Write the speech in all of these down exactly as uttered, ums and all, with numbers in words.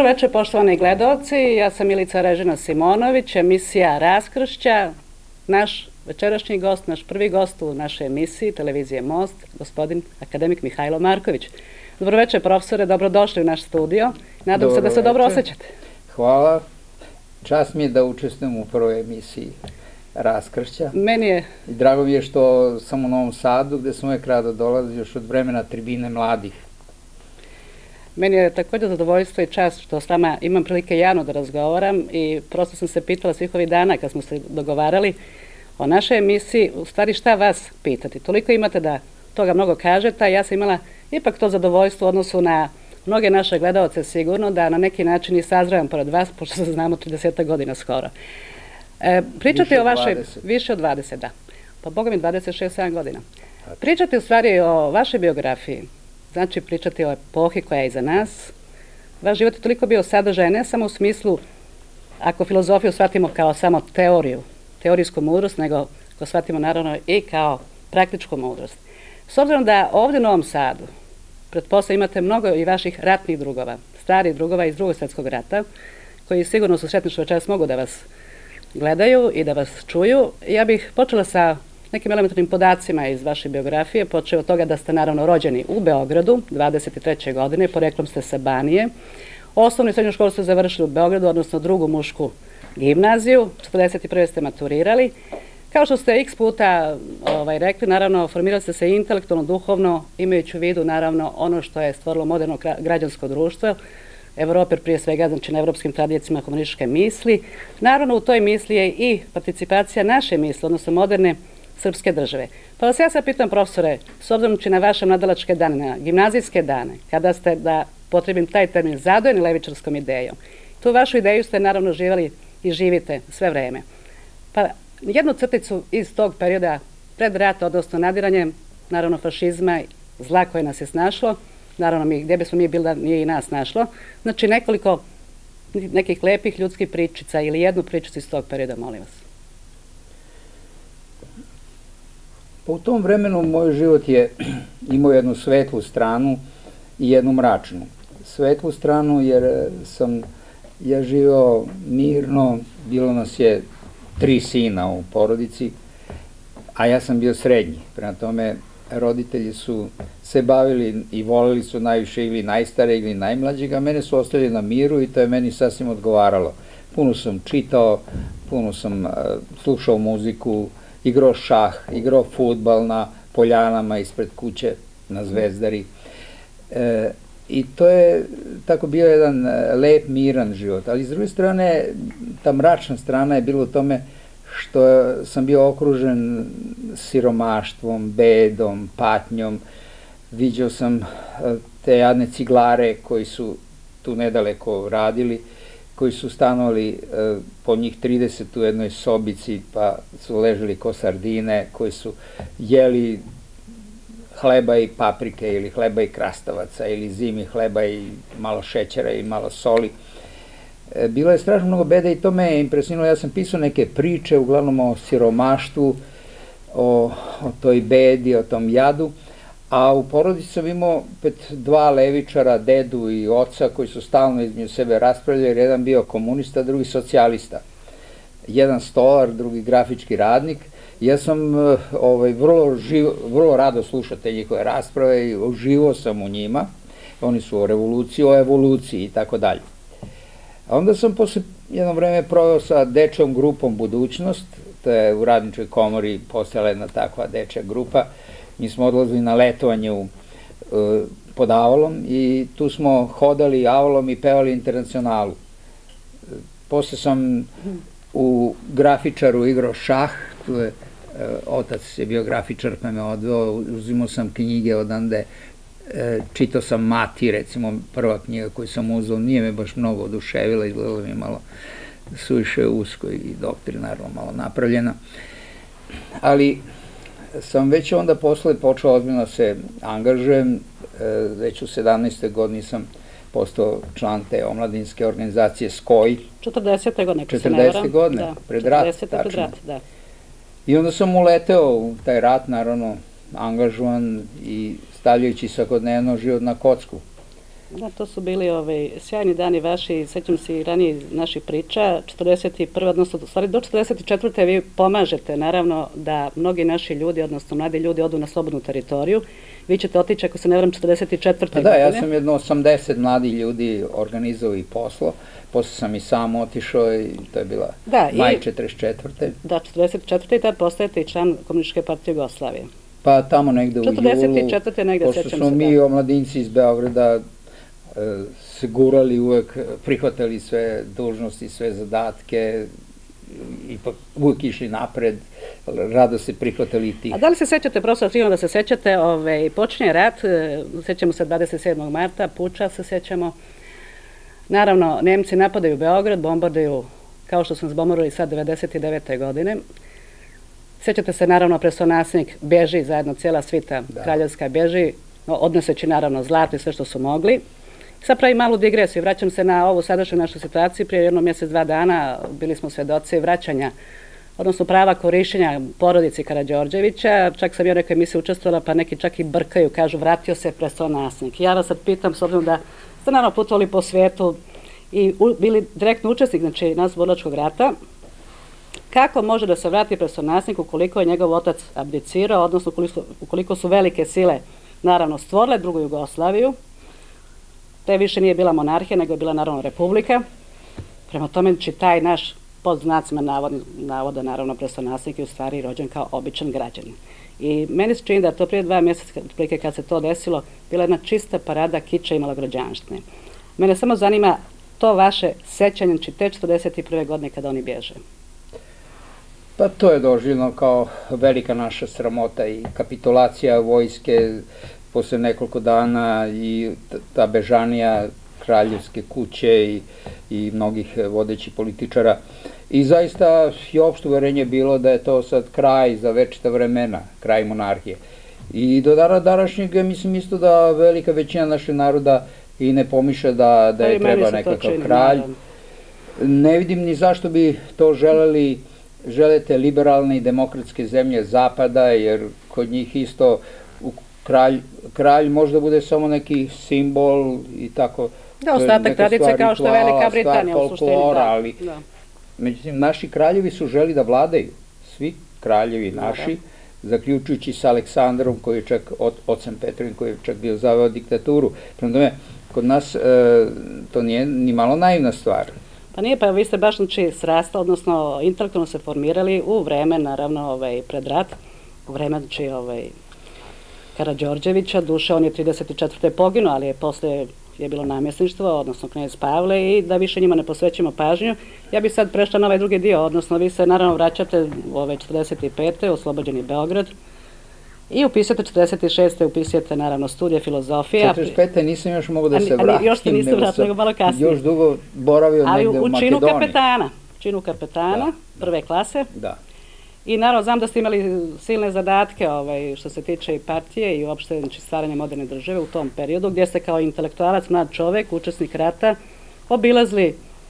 večer, poštovani gledalci, ja sam Milica Režina Simonović, emisija Raskršća. Naš večerašnji gost, naš prvi gost u našoj emisiji Televizije Most, gospodin akademik Mihajlo Marković. Dobro večer, profesore, dobrodošli u naš studio. Nadam se da se dobro osjećate. Hvala. Čast mi je da učestvujem u prvoj emisiji Raskršća. Meni je... Drago mi je što sam u Novom Sadu, gde sam uvek rado dolazio još od vremena Tribine mladih. Meni je također zadovoljstvo i čast što s vama imam prilike javno da razgovaram i prosto sam se pitala svih ovih dana kad smo se dogovarali o našoj emisiji, u stvari šta vas pitati. Toliko imate da toga mnogo kažete, a ja sam imala ipak to zadovoljstvo u odnosu na mnoge naše gledalce sigurno, da na neki način i sazravam pored vas, pošto se znamo trideset godina skoro. E, pričate o vašoj... Više od dvadeset, da. Pa boga mi dvadeset šest sedam godina. Pričate u stvari o vašoj biografiji. Znači, pričati o epohi koja je iza nas. Vaš život je toliko bio sadržaj, ne samo u smislu, ako filozofiju shvatimo kao samo teoriju, teorijsku mudrost, nego ko shvatimo naravno i kao praktičku mudrost. S obzirom da ovdje u Novom Sadu, pretpostavljam imate mnogo i vaših ratnih drugova, starih drugova iz Drugog svjetskog rata, koji sigurno su sretni što večeras mogu da vas gledaju i da vas čuju. Ja bih počela sa nekim elementarnim podacima iz vaše biografije, počeo od toga da ste naravno rođeni u Beogradu, dvadeset treće godine, poreklom ste sa Banije. Osnovnu i srednju školu ste završili u Beogradu, odnosno drugu mušku gimnaziju, četrdeset prve ste maturirali. Kao što ste x puta ovaj, rekli, naravno, formirali ste se intelektualno, duhovno, imajući u vidu, naravno, ono što je stvorilo moderno građansko društvo, Evroper prije svega, znači na evropskim tradicijama komunističke misli. Naravno, u toj misli je i participacija naše misli, odnosno moderne srpske države. Pa vas ja sad pitam, profesore, s obzirom na vaše mladalačke dane, na gimnazijske dane, kada ste, da potrebim taj termin, zadojeni levičarskom idejom, tu vašu ideju ste naravno živjeli i živite sve vreme. Pa jednu crticu iz tog perioda pred rata, odnosno nadiranjem, naravno fašizma, zla koje nas je snašlo, naravno mi, gdje bismo mi bili da nije i nas našlo, znači nekoliko nekih lepih ljudskih pričica ili jednu pričicu iz tog perioda, molim vas. U tom vremenu moj život je imao jednu svetlu stranu i jednu mračnu. Svetlu stranu jer sam ja živio mirno, bilo nas je tri sina u porodici, a ja sam bio srednji. Prema tome, roditelji su se bavili i voleli su najviše ili najstare ili najmlađeg, a mene su ostavili na miru i to je meni sasvim odgovaralo. Puno sam čitao, puno sam slušao muziku, igrao šah, igrao fudbal na poljanama ispred kuće, na Zvezdari. E, I to je tako bio jedan lep, miran život. Ali s druge strane, ta mračna strana je bilo u tome što sam bio okružen siromaštvom, bedom, patnjom. Viđao sam te jadne ciglare koji su tu nedaleko radili, koji su stanovali po njih trideset u jednoj sobici, pa su ležali ko sardine, koji su jeli hleba i paprike, ili hleba i krastavaca, ili zimi hleba i malo šećera i malo soli. Bilo je strašno mnogo beda i to me je impresionilo. Ja sam pisao neke priče, uglavnom o siromaštvu, o, o toj bedi, o tom jadu, a u porodici sam imao opet dva levičara, dedu i oca, koji su stalno između sebe raspravljali, jer jedan bio komunista, drugi socijalista. Jedan stolar, drugi grafički radnik. Ja sam ovaj, vrlo, živo, vrlo rado slušao te njihove rasprave i uživao sam u njima. Oni su o revoluciji, o evoluciji i tako dalje. A onda sam posle jedno vreme proveo sa dečjom grupom Budućnost, to je u Radničkoj komori postojala jedna takva dečja grupa. Mi smo odlazili na letovanje u, pod Avalom i tu smo hodali Avalom i pevali Internacionalu. Posle sam u Grafičaru igrao šah, tu je otac je bio grafičar pa me odveo, uzimao sam knjige odande, čitao sam Mati, recimo prva knjiga koju sam uzeo, nije me baš mnogo oduševila, izgledala mi je malo suviše usko i doktrinarno malo napravljena, ali sam već onda posle počeo ozbiljno se angažujem, već u sedamnaestoj godini sam postao član te omladinske organizacije S K O I. četrdesete godine, četrdesete godine, pred rat, tačno. I onda sam uleteo u taj rat, naravno, angažovan i stavljajući svakodnevno život na kocku. Da, to su bili ovaj, sjajni dani vaši, sećam se i ranije naših priča, četrdeset prve odnosno u stvari do četrdeset četvrte vi pomažete naravno da mnogi naši ljudi, odnosno mladi ljudi odu na slobodnu teritoriju. Vi ćete otići, ako se ne varam, četrdeset četvrte Pa da, ja sam jedno osamdeset mladih ljudi organizovao i poslo, posle sam i sam otišao i to je bila da, maj i, četrdeset četvrte Da, četrdeset četvrte i tad postajete i član Komunističke partije Jugoslavije. Pa tamo negde u julu, četrdeset četvrte negde, pošto sećam smo se, mi da. omladinci iz Beograda se gurali uvek, prihvatali sve dužnosti, sve zadatke, ipak uvek išli napred, rado se prihvatali tih. A da li se sećate, profesor, sigurno da se sećate, ovaj, počinje rat, sećamo se dvadeset sedmog marta, puča se sećamo. Naravno, Nemci napadaju Beograd, bombarduju, kao što smo zbombardovali sad devedeset devete godine. Sećate se, naravno, prestonansnik beži, zajedno cijela svita kraljevska beži, odnoseći naravno zlato i sve što su mogli. Sad pravim malu digresiju, vraćam se na ovu sadašnju našu situaciju. Prije jedno mjesec, dva dana bili smo svedoci vraćanja, odnosno prava korišćenja porodici Karađorđevića. Čak sam i u nekoj emisiji učestvovala, pa neki čak i brkaju, kažu vratio se prestonansnik. Ja vas sad pitam, s obzirom da ste naravno putovali po svijetu i bili direktno učesnik, znači Narodnooslobodilačkog rata, kako može da se vrati prestonansnik ukoliko je njegov otac abdicirao, odnosno ukoliko su velike sile naravno stvorile drugu Jugoslaviju, te više nije bila monarhija, nego je bila naravno republika. Prema tome, znači taj naš, pod znacima navoda, naravno prestonansnik je u stvari rođen kao običan građanin. I meni se čini da to prije dva mjeseca, otprilike kad se to desilo, bila jedna čista parada kiča i malograđanštine. Mene samo zanima to vaše sećanje, znači te četrdeset prve godine kada oni bježe. Pa to je doživljeno kao velika naša sramota i kapitulacija vojske posle nekoliko dana i ta bežanija kraljevske kuće i, i mnogih vodećih političara. I zaista je opšte uverenje bilo da je to sad kraj za večita vremena, kraj monarhije. I do dana današnjeg mislim isto da velika većina našeg naroda i ne pomišlja da, da je treba nekakav kralj. Ne vidim ni zašto bi to želeli, želete liberalne i demokratske zemlje zapada, jer kod njih isto kralj, kralj možda bude samo neki simbol i tako. Da, ostatak tradicije kao što je Velika Britanija u suštini. Ali, međutim, naši kraljevi su želi da vladaju. Svi kraljevi naši, zaključujući sa Aleksandrom, koji je čak, ocem Petrovim, koji je čak bio zaveo diktaturu. Prema tome, kod nas to nije ni malo naivna stvar. Pa nije, pa vi ste baš znači srasta, odnosno intelektualno se formirali u vreme, naravno, pred rat, u vreme, znači, Karađorđevića, duše, on je trideset četvrte poginuo, ali je posle je bilo namjesništvo, odnosno knez Pavle, i da više njima ne posvećimo pažnju. Ja bih sad prešla na ovaj drugi dio, odnosno vi se naravno vraćate u ove četrdeset pete oslobođeni Beograd i upisate četrdeset šeste upisujete naravno studije filozofije. četrdeset pete nisam još mogu da se vratim. Još ste niste vratili, nego malo kasnije. Još dugo boravio negde u Makedoniji. Ali u činu kapetana, činu kapetana, prve klase. Da. I naravno, znam da ste imali silne zadatke što se tiče i partije i uopšte stvaranja moderne države u tom periodu, gdje ste kao intelektualac, mlad čovek, učesnik rata, obilazili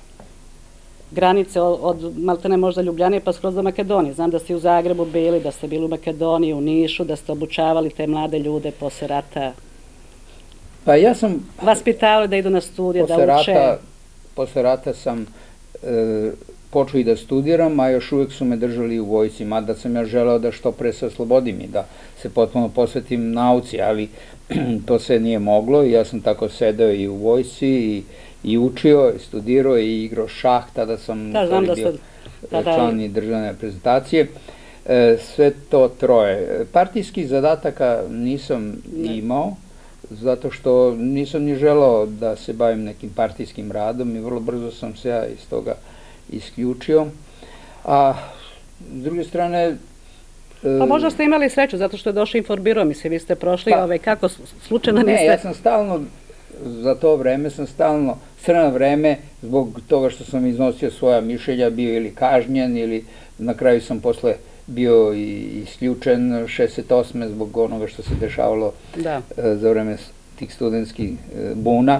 granice od maltene možda Ljubljane pa skroz do Makedonije. Znam da ste u Zagrebu bili, da ste bili u Makedoniji, u Nišu, da ste obučavali te mlade ljude posle rata. Pa ja sam... Vaspitavali da idu na studije, da uče. Posle rata sam počeo i da studiram, a još uvijek su me držali u vojsci, mada sam ja želeo da što pre se oslobodim i da se potpuno posvetim nauci, ali to se nije moglo i ja sam tako sedeo i u vojsci i učio, i studirao i igrao šah, tada sam bio član i državne reprezentacije. Sve to troje. Partijskih zadataka nisam imao, zato što nisam ni želeo da se bavim nekim partijskim radom i vrlo brzo sam se ja iz toga isključio. A s druge strane... Pa možda ste imali sreću, zato što je došao Informbiro, mislim, vi ste prošli, kako slučajno niste... Ne, ja sam stalno, za to vreme sam stalno, crno vreme, zbog toga što sam iznosio svoja mišljenja, bio ili kažnjen, ili na kraju sam posle bio i isključen šezdeset osme zbog onoga što se dešavalo za vreme tih studentskih buna.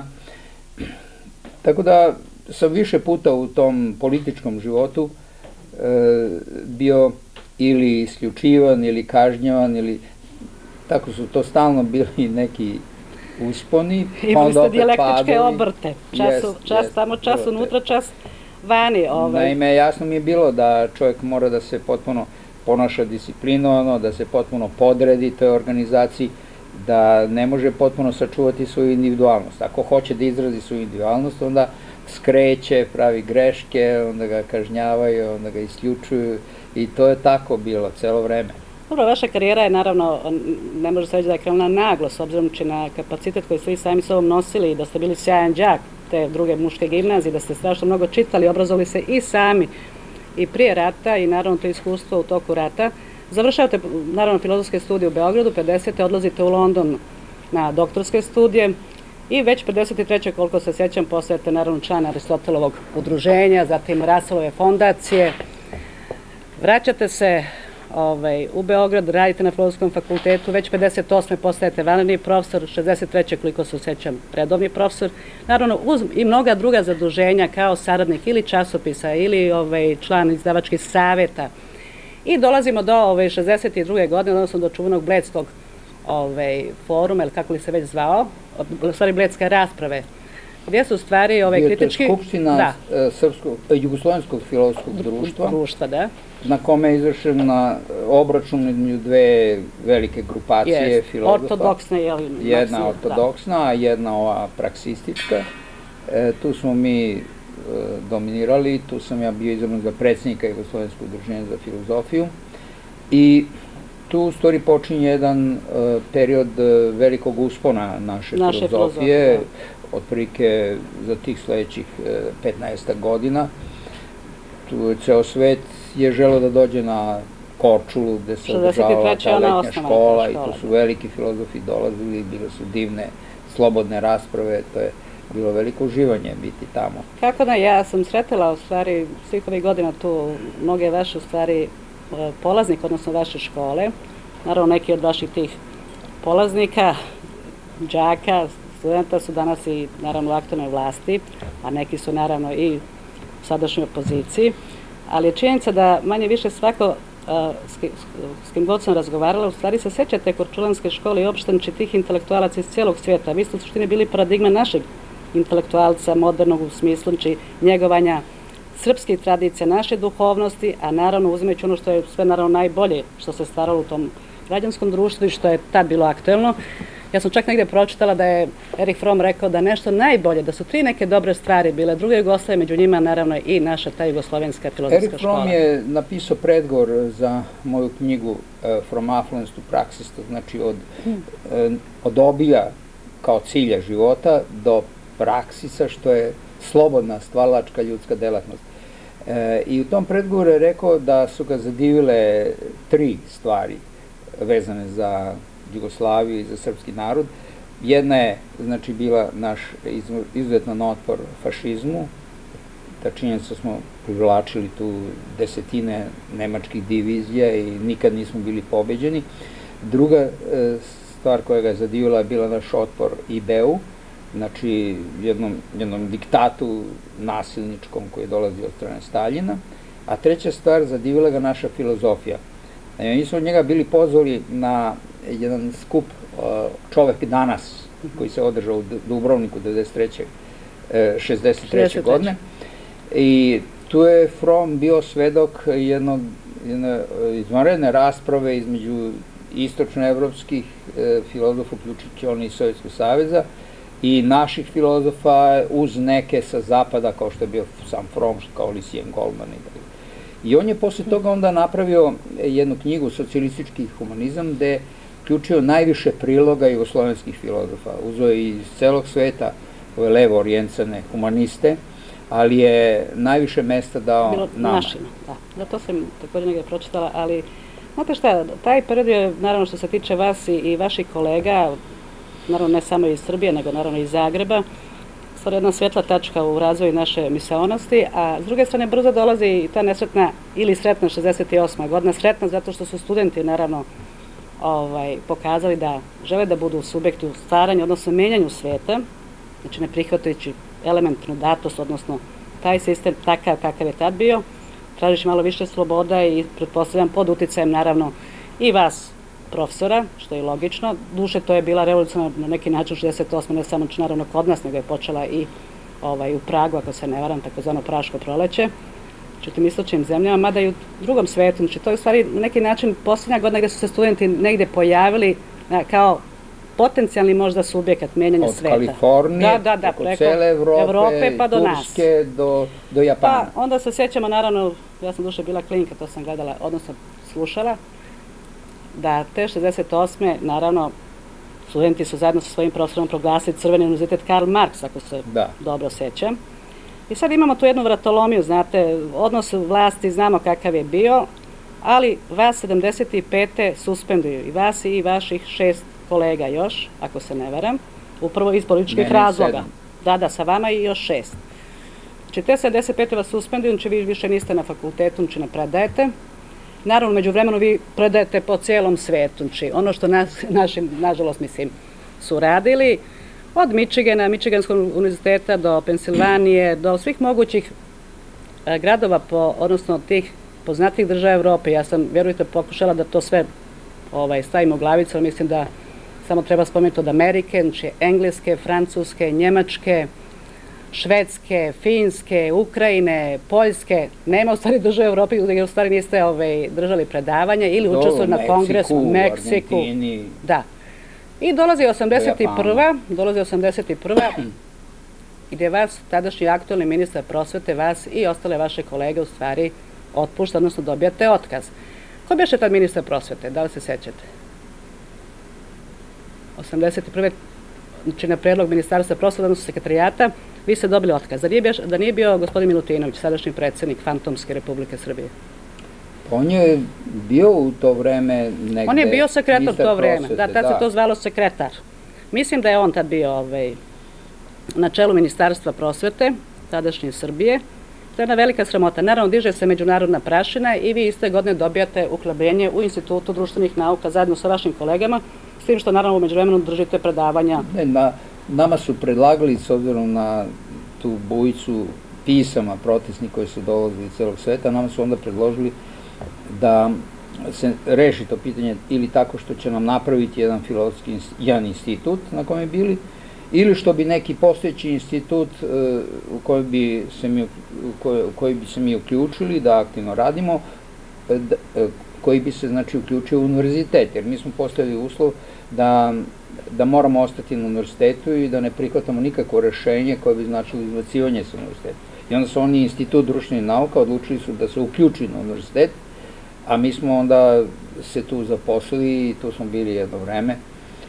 Tako da sam više puta u tom političkom životu bio ili isključivan ili kažnjavan, ili tako su to stalno bili neki usponi, pa onda opet dijalektičke padovi. Obrte. Čas, jest, čas jest, tamo, čas unutra, čas vani. Ovaj. Naime, jasno mi je bilo da čovjek mora da se potpuno ponaša disciplinovano, da se potpuno podredi toj organizaciji, da ne može potpuno sačuvati svoju individualnost. Ako hoće da izrazi svoju individualnost, onda skreće, pravi greške, onda ga kažnjavaju, onda ga isključuju i to je tako bilo celo vreme. Dobro, vaša karijera je naravno, ne može se reći da je krenula naglo, s obzirom na kapacitet koji ste vi sami sobom nosili i da ste bili sjajan đak te druge muške gimnazije, da ste strašno mnogo čitali, obrazovali se i sami i prije rata i naravno to iskustvo u toku rata. Završavate naravno filozofske studije u Beogradu, pedesete odlazite u London na doktorske studije i već pedeset treće koliko se sjećam postajete naravno član Aristotelovog udruženja, zatim Russellove fondacije. Vraćate se ovaj, u Beograd, radite na Filozofskom fakultetu, već pedeset osme postajete vanredni profesor, šezdeset treće koliko se sjećam redovni profesor. Naravno uz i mnoga druga zaduženja kao saradnik ili časopisa ili ovaj, član izdavačkih saveta. I dolazimo do ove šezdeset druge godine, odnosno do čuvenog Bledskog ove, foruma, ili kako li se već zvao, u stvari Bledske rasprave, gdje su stvari ove kritički... Je to Skupština da. Srpskog, Jugoslovenskog filozofskog društva, društva da. Na kome je izvršena obračun između dve velike grupacije yes. filozofa. Ortodoksna, je li? Jedna maksim, ortodoksna, a jedna ova praksistička. E, tu smo mi e, dominirali, tu sam ja bio izabran za predsjednika Jugoslovenskog udruženja za filozofiju i tu u stvari počinje jedan e, period velikog uspona naše, naše filozofije, filozofije otprilike za tih sledećih petnaest godina. Tu ceo svet je želeo da dođe na Korčulu gde se održavala ta letnja škola i tu su veliki filozofi dolazili, bile su divne, slobodne rasprave, to je bilo veliko uživanje biti tamo. Kako da, ja sam sretela u stvari svih ovih godina tu mnoge vaše u stvari polaznik, odnosno vaše škole, naravno neki od vaših tih polaznika, đaka, studenta su danas i naravno u aktualnoj vlasti, a neki su naravno i u sadašnjoj opoziciji, ali je činjenica da manje više svako s kim god sam razgovarala, u stvari se sećate Korčulanske škole i opšte tih intelektualaca iz cijelog svijeta. Vi ste u suštini bili paradigma našeg intelektualca, modernog u smislu njegovanja srpskih tradicija, naše duhovnosti, a naravno uzimajući ono što je sve naravno najbolje što se stvaralo u tom građanskom društvu i što je tad bilo aktuelno. Ja sam čak negdje pročitala da je Erich Fromm rekao da nešto najbolje, da su tri neke dobre stvari bile, druge Jugoslavije, među njima naravno i naša ta jugoslovenska filozofska škola. Erich Fromm je napisao predgovor za moju knjigu uh, From Affluence to Praxis, to znači od, hmm. uh, od obilja kao cilja života do praksisa, što je slobodna stvalačka ljudska delatnost. Uh, I u tom predgovoru je rekao da su ga zadivile tri stvari vezane za Jugoslaviju i za srpski narod. Jedna je, znači, bila naš izuzetan otpor fašizmu, ta činjenica smo privlačili tu desetine nemačkih divizija i nikad nismo bili pobeđeni. Druga e, stvar koja ga je zadivila je bila naš otpor I B E-u, znači jednom, jednom diktatu nasilničkom koji dolazi od strane Staljina, a treća stvar zadivila ga naša filozofija. Mi smo od njega bili pozvali na jedan skup Čovek danas, koji se održao u Dubrovniku devedeset treće šezdeset treće godine. I tu je Fromm bio svedok jednog, jedne izvanredne rasprave između istočnoevropskih filozofa, uključujući oni iz Sovjetskog saveza, i naših filozofa uz neke sa zapada, kao što je bio sam Fromm, kao Lucien Goldman i tako. I on je posle toga onda napravio jednu knjigu, Socijalistički humanizam, gde je uključio najviše priloga jugoslovenskih filozofa. Uzeo je iz celog sveta ove levo orijentisane humaniste, ali je najviše mesta dao Bilo nama. Našima, da. Da, to sam također negdje pročitala, ali znate šta, taj period je, naravno što se tiče vas i, i vaših kolega, naravno ne samo iz Srbije, nego naravno iz Zagreba, stvar jedna svetla tačka u razvoju naše misaonosti, a s druge strane brzo dolazi i ta nesretna ili sretna šezdeset osma godina, sretna zato što su studenti naravno ovaj, pokazali da žele da budu subjekti u stvaranju, odnosno menjanju sveta, znači ne prihvatajući elementnu datost, odnosno taj sistem takav kakav je tad bio, tražiš malo više sloboda i pretpostavljam pod uticajem naravno i vas profesora, što je logično. Duše, to je bila revolucija na neki način šezdeset osme, ne samo naravno kod nas, nego je počela i u Pragu, ako se ne varam, takozvano Praško proleće, znači u tim istočnim zemljama, mada i u drugom svetu. Znači to je u stvari na neki način posljednja godina gde su se studenti negde pojavili kao potencijalni možda subjekat menjanja sveta. Od Kalifornije, preko cele Evrope, Turske do Japana. Pa onda se sjećamo, naravno, ja sam duše bila klinka, to sam gledala, odnosno slušala, da te šezdeset osme naravno, studenti su zajedno sa svojim profesorom proglasili Crveni univerzitet Karl Marx, ako se dobro sjećam. I sad imamo tu jednu vratolomiju, znate, odnos vlasti znamo kakav je bio, ali vas sedamdeset pete suspenduju i vas i vaših šest kolega još, ako se ne varam, upravo iz političkih razloga. Da, da, sa vama i još šest. Znači, te sedamdeset pete vas suspenduju, znači vi više niste na fakultetu, znači ne predajete. Naravno, među vremenu vi predajete po cijelom svetu, znači ono što naši, nažalost, mislim, su radili, od Michigana, Michiganskog univerziteta do Pensilvanije, do svih mogućih gradova, odnosno tih poznatih država Evrope. Ja sam, vjerujte, pokušala da to sve stavim u glavicu, ali mislim da samo treba spomenuti od Amerike, znači Engleske, Francuske, Njemačke, Švedske, Finske, Ukrajine, Poljske. Nema u stvari države Evrope gdje u stvari niste držali predavanja ili učestvovali na kongresu u Meksiku. Argentini. Da. I dolazi osamdeset prva. dolazi osamdeset prva. gdje vas, tadašnji aktualni ministar prosvete, vas i ostale vaše kolege u stvari otpušta, odnosno dobijate otkaz. Ko biše tad ministar prosvete? Da li se sećate? osamdeset prve. znači na predlog ministarstva prosvete, odnosno sekretarijata, vi ste dobili otkaz. Da nije bio gospodin Milutinović, sadašnji predsjednik Fantomske Republike Srbije? On je bio u to vreme negde... On je bio sekretar u to vreme, da, tad se to zvalo sekretar. Mislim da je on tad bio na čelu ministarstva prosvete, tadašnje Srbije. To je jedna velika sramota. Naravno, diže se međunarodna prašina i vi iste godine dobijate uhlebljenje u Institutu društvenih nauka zajedno sa vašim kolegama, s tim što naravno u međuvremenu držite predavanja. Nama su predlagali, s obzirom na tu bujicu pisama protestnih koji su dolazili iz celog sveta, nama su onda predložili da se reši to pitanje ili tako što će nam napraviti jedan filozofski jedan institut na kojem je bili, ili što bi neki postojeći institut u koji bi se mi, koji bi se mi uključili da aktivno radimo, koji bi se znači uključio u univerzitet, jer mi smo postavili uslov da da moramo ostati na univerzitetu i da ne prihvatamo nikakvo rešenje koje bi značilo izbacivanje sa univerziteta. I onda su oni Institut društvenih nauka odlučili su da se uključi na univerzitet, a mi smo onda se tu zaposlili i tu smo bili jedno vreme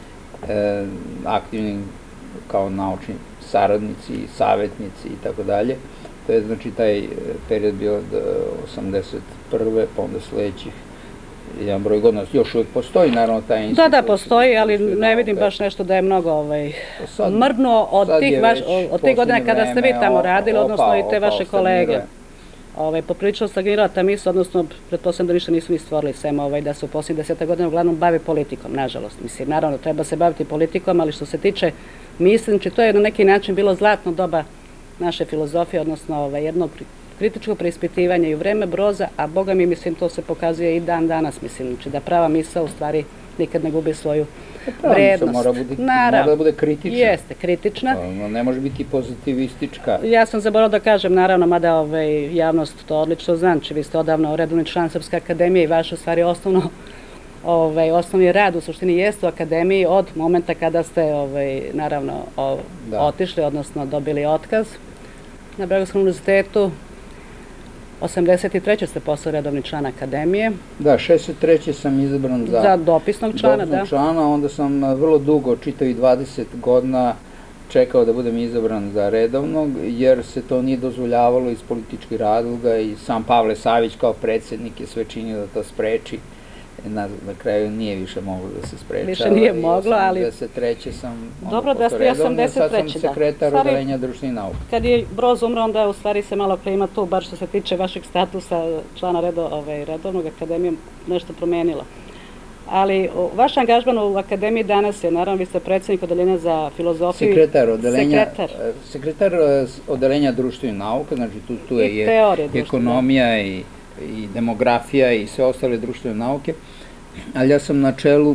aktivni kao naučni saradnici, savjetnici i tako dalje. To je znači taj period bio od osamdeset prve pa onda sledećih jedan broj godina. Još uvijek postoji naravno taj institut. Da, da, postoji, ali ne vidim baš nešto da je mnogo mrnuo od tih godina kada ste vi tamo radili, odnosno i te vaše kolege. Poprilično stagnirala ta misla, odnosno pretpostavljam da ništa nisu ni stvorili, sem da se u posljednjih deseta godina uglavnom bave politikom, nažalost. Mislim, naravno, treba se baviti politikom, ali što se tiče misli, znači to je na neki način bilo zlatno doba naše filozofije, odnosno jednog kritičkog preispitivanja i u vreme Broza, a boga mi, mislim, to se pokazuje i dan danas, mislim, znači da prava misla u stvari nikad ne gubi svoju vrednost. Mora da bude kritična. Jeste, kritična. Ne može biti pozitivistička. Ja sam zaboravila da kažem, naravno, mada javnost to odlično zna, znači vi ste odavno redovni član Srpske akademije i vaš u stvari osnovno osnovni rad u suštini jeste u akademiji od momenta kada ste, naravno, otišli, odnosno dobili otkaz na Beogradskom univerzitetu. osamdeset treće ste postali redovni član akademije. Da, šezdeset treće sam izabran za dopisnog člana, da. člana, onda sam vrlo dugo, čitao i dvadeset godina, čekao da budem izabran za redovnog, jer se to nije dozvoljavalo iz političkih razloga i sam Pavle Savić kao predsjednik je sve činio da to spreči. Na kraju nije više moglo da se sprečava. Više nije moglo, ali... osamdeset treće sam Dobro da ste osamdeset treće, da. Sad sam sekretar odeljenja društvenih nauka. Kad je Broz umro, onda u stvari se malo klima tu, bar što se tiče vašeg statusa člana redovnog akademije, nešto promenilo. Ali vaš angažman u akademiji danas je, naravno, vi ste predsjednik odeljenja za filozofiju. Sekretar odeljenja. Sekretar odeljenja društvenih nauka, znači tu je ekonomija i i demografija i sve ostale društvene nauke. ali ja sam na čelu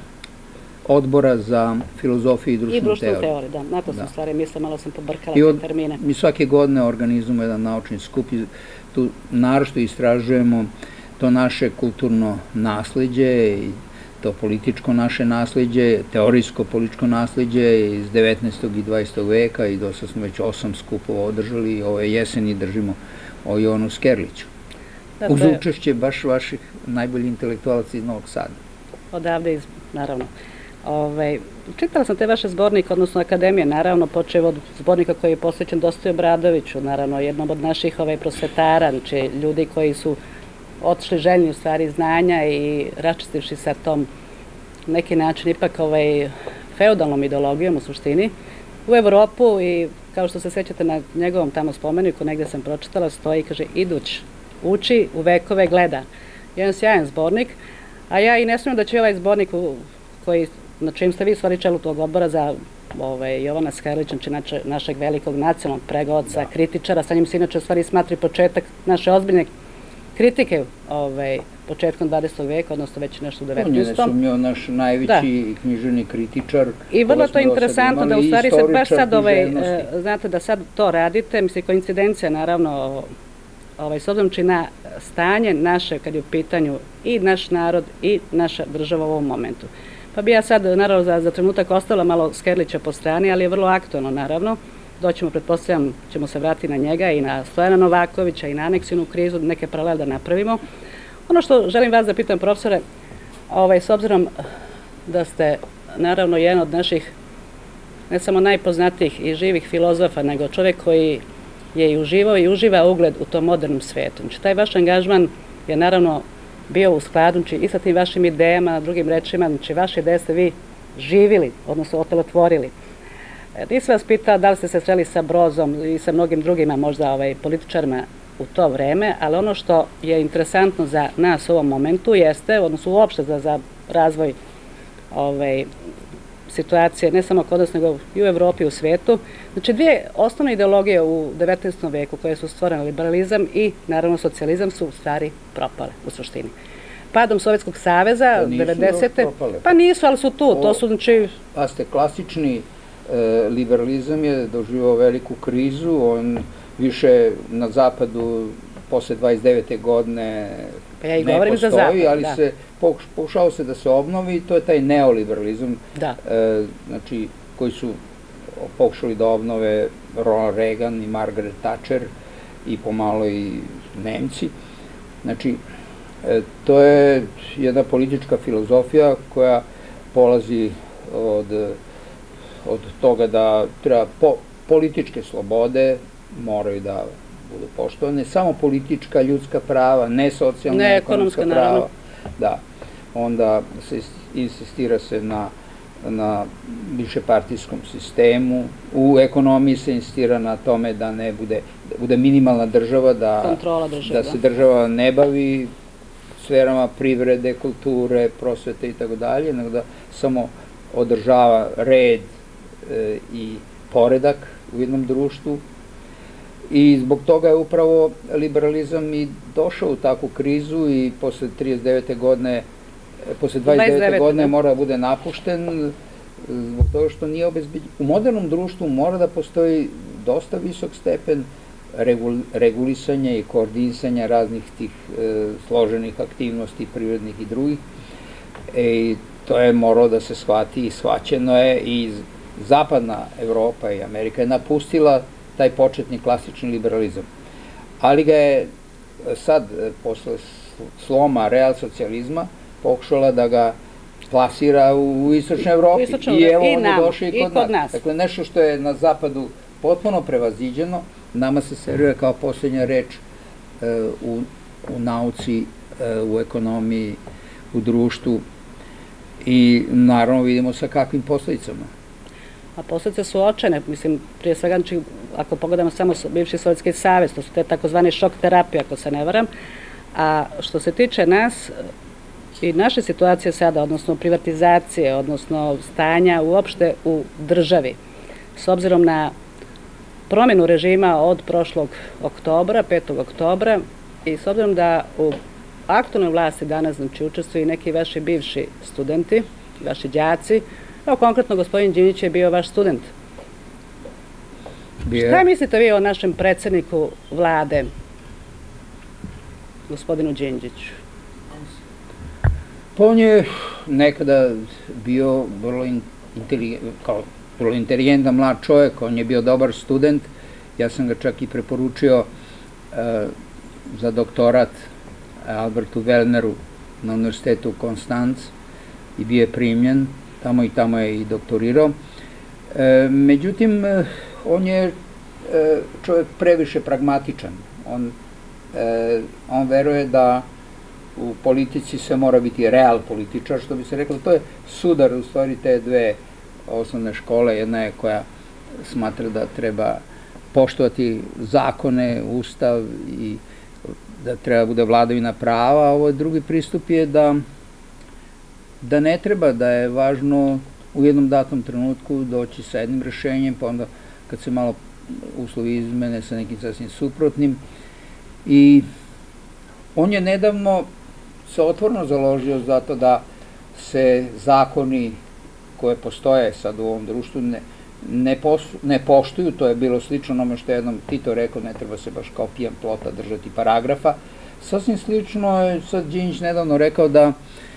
odbora za filozofiju i društvenu teoriju. I društvenu teoriju, da. Na to sam stvari mislila, malo sam pobrkala te termine. Mi svake godine organizujemo jedan naučni skup i tu naročito istražujemo to naše kulturno nasleđe i to političko naše nasleđe, teorijsko političko nasleđe iz devetnaestog i dvadesetog veka i do sad smo već osam skupova održali i ove jeseni držimo o Jovanu Skerliću. Uz učešće baš vaših najboljih intelektualaca iz Novog Sada. Odavde, naravno. Čitala sam te vaše zbornike, odnosno akademije, naravno, počeo od zbornika koji je posvećen Dostoju Obradoviću, naravno, jednom od naših prosvetara, znači ljudi koji su otišli željni u stvari znanja i raščistivši sa tom neki način ipak feudalnom ideologijom u suštini u Evropu i kao što se sećate na njegovom tamo spomeniku, negde sam pročitala, stoji, kaže, iduć, uči, u vekove gleda. Jedan sjajan zbornik, a ja i ne smijem da će ovaj zbornik na čim ste vi stvari čelu tog odbora za Jovana Skerlića, znači našeg velikog nacionalnog pregovorca, kritičara, sa njim se inače stvari smatri početak naše ozbiljne kritike početkom dvadesetog veka, odnosno već nešto u devetnaestom. On je nesumnjivo naš najveći književni kritičar. I vrlo to je interesantno da u stvari se baš sad, znate da sad to radite, mislim, koincidencija naravno, s obzirom na stanje naše, kad je u pitanju i naš narod i naša država u ovom momentu. Pa bi ja sad, naravno, za trenutak ostala malo Skerlića po strani, ali je vrlo aktualno, naravno. Doćemo, pretpostavljam, ćemo se vratiti na njega i na Stojana Novakovića i na aneksivnu krizu, neke paralele da napravimo. Ono što želim vas da pitam, profesore, s obzirom da ste, naravno, jedan od naših, ne samo najpoznatijih i živih filozofa, nego čovjek koji je i uživao i uživa ugled u tom modernom svijetu. Znači, taj vaš angažman je, naravno, bio u skladu i sa tim vašim idejama, drugim rečima, znači, vaše ideje ste vi živili, odnosno otelotvorili. Nisam vas pitala da li ste se sreli sa Brozom i sa mnogim drugima možda političarima u to vreme, ali ono što je interesantno za nas u ovom momentu jeste, odnosno uopšte za razvoj situacije, ne samo kod nas, nego i u Evropi i u svijetu. Znači, dvije osnovne ideologije u devetnaestom veku koje su stvorene, liberalizam i, naravno, socijalizam, su u stvari propale u suštini. Padom Sovjetskog saveza, devedesete. Pa nisu, ali su tu. To su, znači... Pa ste klasični liberalizam je doživao veliku krizu, on više na zapadu posle dvadeset devete godine ne postoji, ali se pokušao se da se obnovi i to je taj neoliberalizam, znači koji su pokušali da obnove Ronald Reagan i Margaret Thatcher i pomalo i Nemci. Znači, to je jedna politička filozofija koja polazi od od toga da treba političke slobode moraju da budu poštovane, samo politička, ljudska prava, ne socijalna, ekonomska prava. Da, onda se insistira se na višepartijskom sistemu, u ekonomiji se insistira na tome da ne bude minimalna država, da se država ne bavi sferama privrede, kulture, prosvete i tako dalje, nego da samo održava red i poredak u jednom društvu i zbog toga je upravo liberalizam i došao u takvu krizu i posle trideset devete godine, posle dvadeset devete godine mora da bude napušten zbog toga što nije obezbeđen. U modernom društvu mora da postoji dosta visok stepen regulisanja i koordinisanja raznih tih složenih aktivnosti, privrednih i drugih. I to je moralo da se shvati i shvaćeno je i Zapadna Evropa i Amerika je napustila taj početni klasični liberalizam. Ali ga je sad, posle sloma real socijalizma, pokušala da ga plasira u istočnoj Evropi. I evo on je došao i kod nas. Dakle, nešto što je na zapadu potpuno prevaziđeno, nama se servira kao posljednja reč u nauci, u ekonomiji, u društvu i naravno vidimo sa kakvim posledicama. A posljedice su očajne, mislim, prije svega, ako pogledamo samo bivši Sovjetski savez, to su te takozvane šok terapije, ako se ne varam, a što se tiče nas i naše situacije sada, odnosno privatizacije, odnosno stanja uopšte u državi, s obzirom na promjenu režima od prošlog oktobra, petog oktobra, i s obzirom da u aktualnoj vlasti danas, znači učestvuju i neki vaši bivši studenti, vaši đaci. Evo, konkretno, gospodin Đinđić je bio vaš student. Šta mislite vi o našem predsjedniku vlade, gospodinu Đinđiću? Pa on je nekada bio vrlo inteligentan mlad čovjek, on je bio dobar student, ja sam ga čak i preporučio za doktorat Albertu Wellneru na univerzitetu Konstanc i bio je primljen, tamo i tamo je i doktorirao. Međutim, on je čovjek previše pragmatičan. On veruje da u politici se mora biti real političar, što bi se reklo. To je sudar u stvari te dve osnovne škole. Jedna je koja smatra da treba poštovati zakone, ustav i da treba bude vladavina prava, a ovo drugi pristup je da da ne treba, da je važno u jednom datom trenutku doći sa jednim rešenjem, pa onda kad se malo uslovi izmene sa nekim sasvim suprotnim. I on je nedavno se otvorno založio zato da se zakoni koje postoje sad u ovom društvu ne poštuju. To je bilo slično onome što je jednom Tito rekao, ne treba se baš kao pijan plota držati paragrafa. Sasvim slično je sad Đinđić nedavno rekao da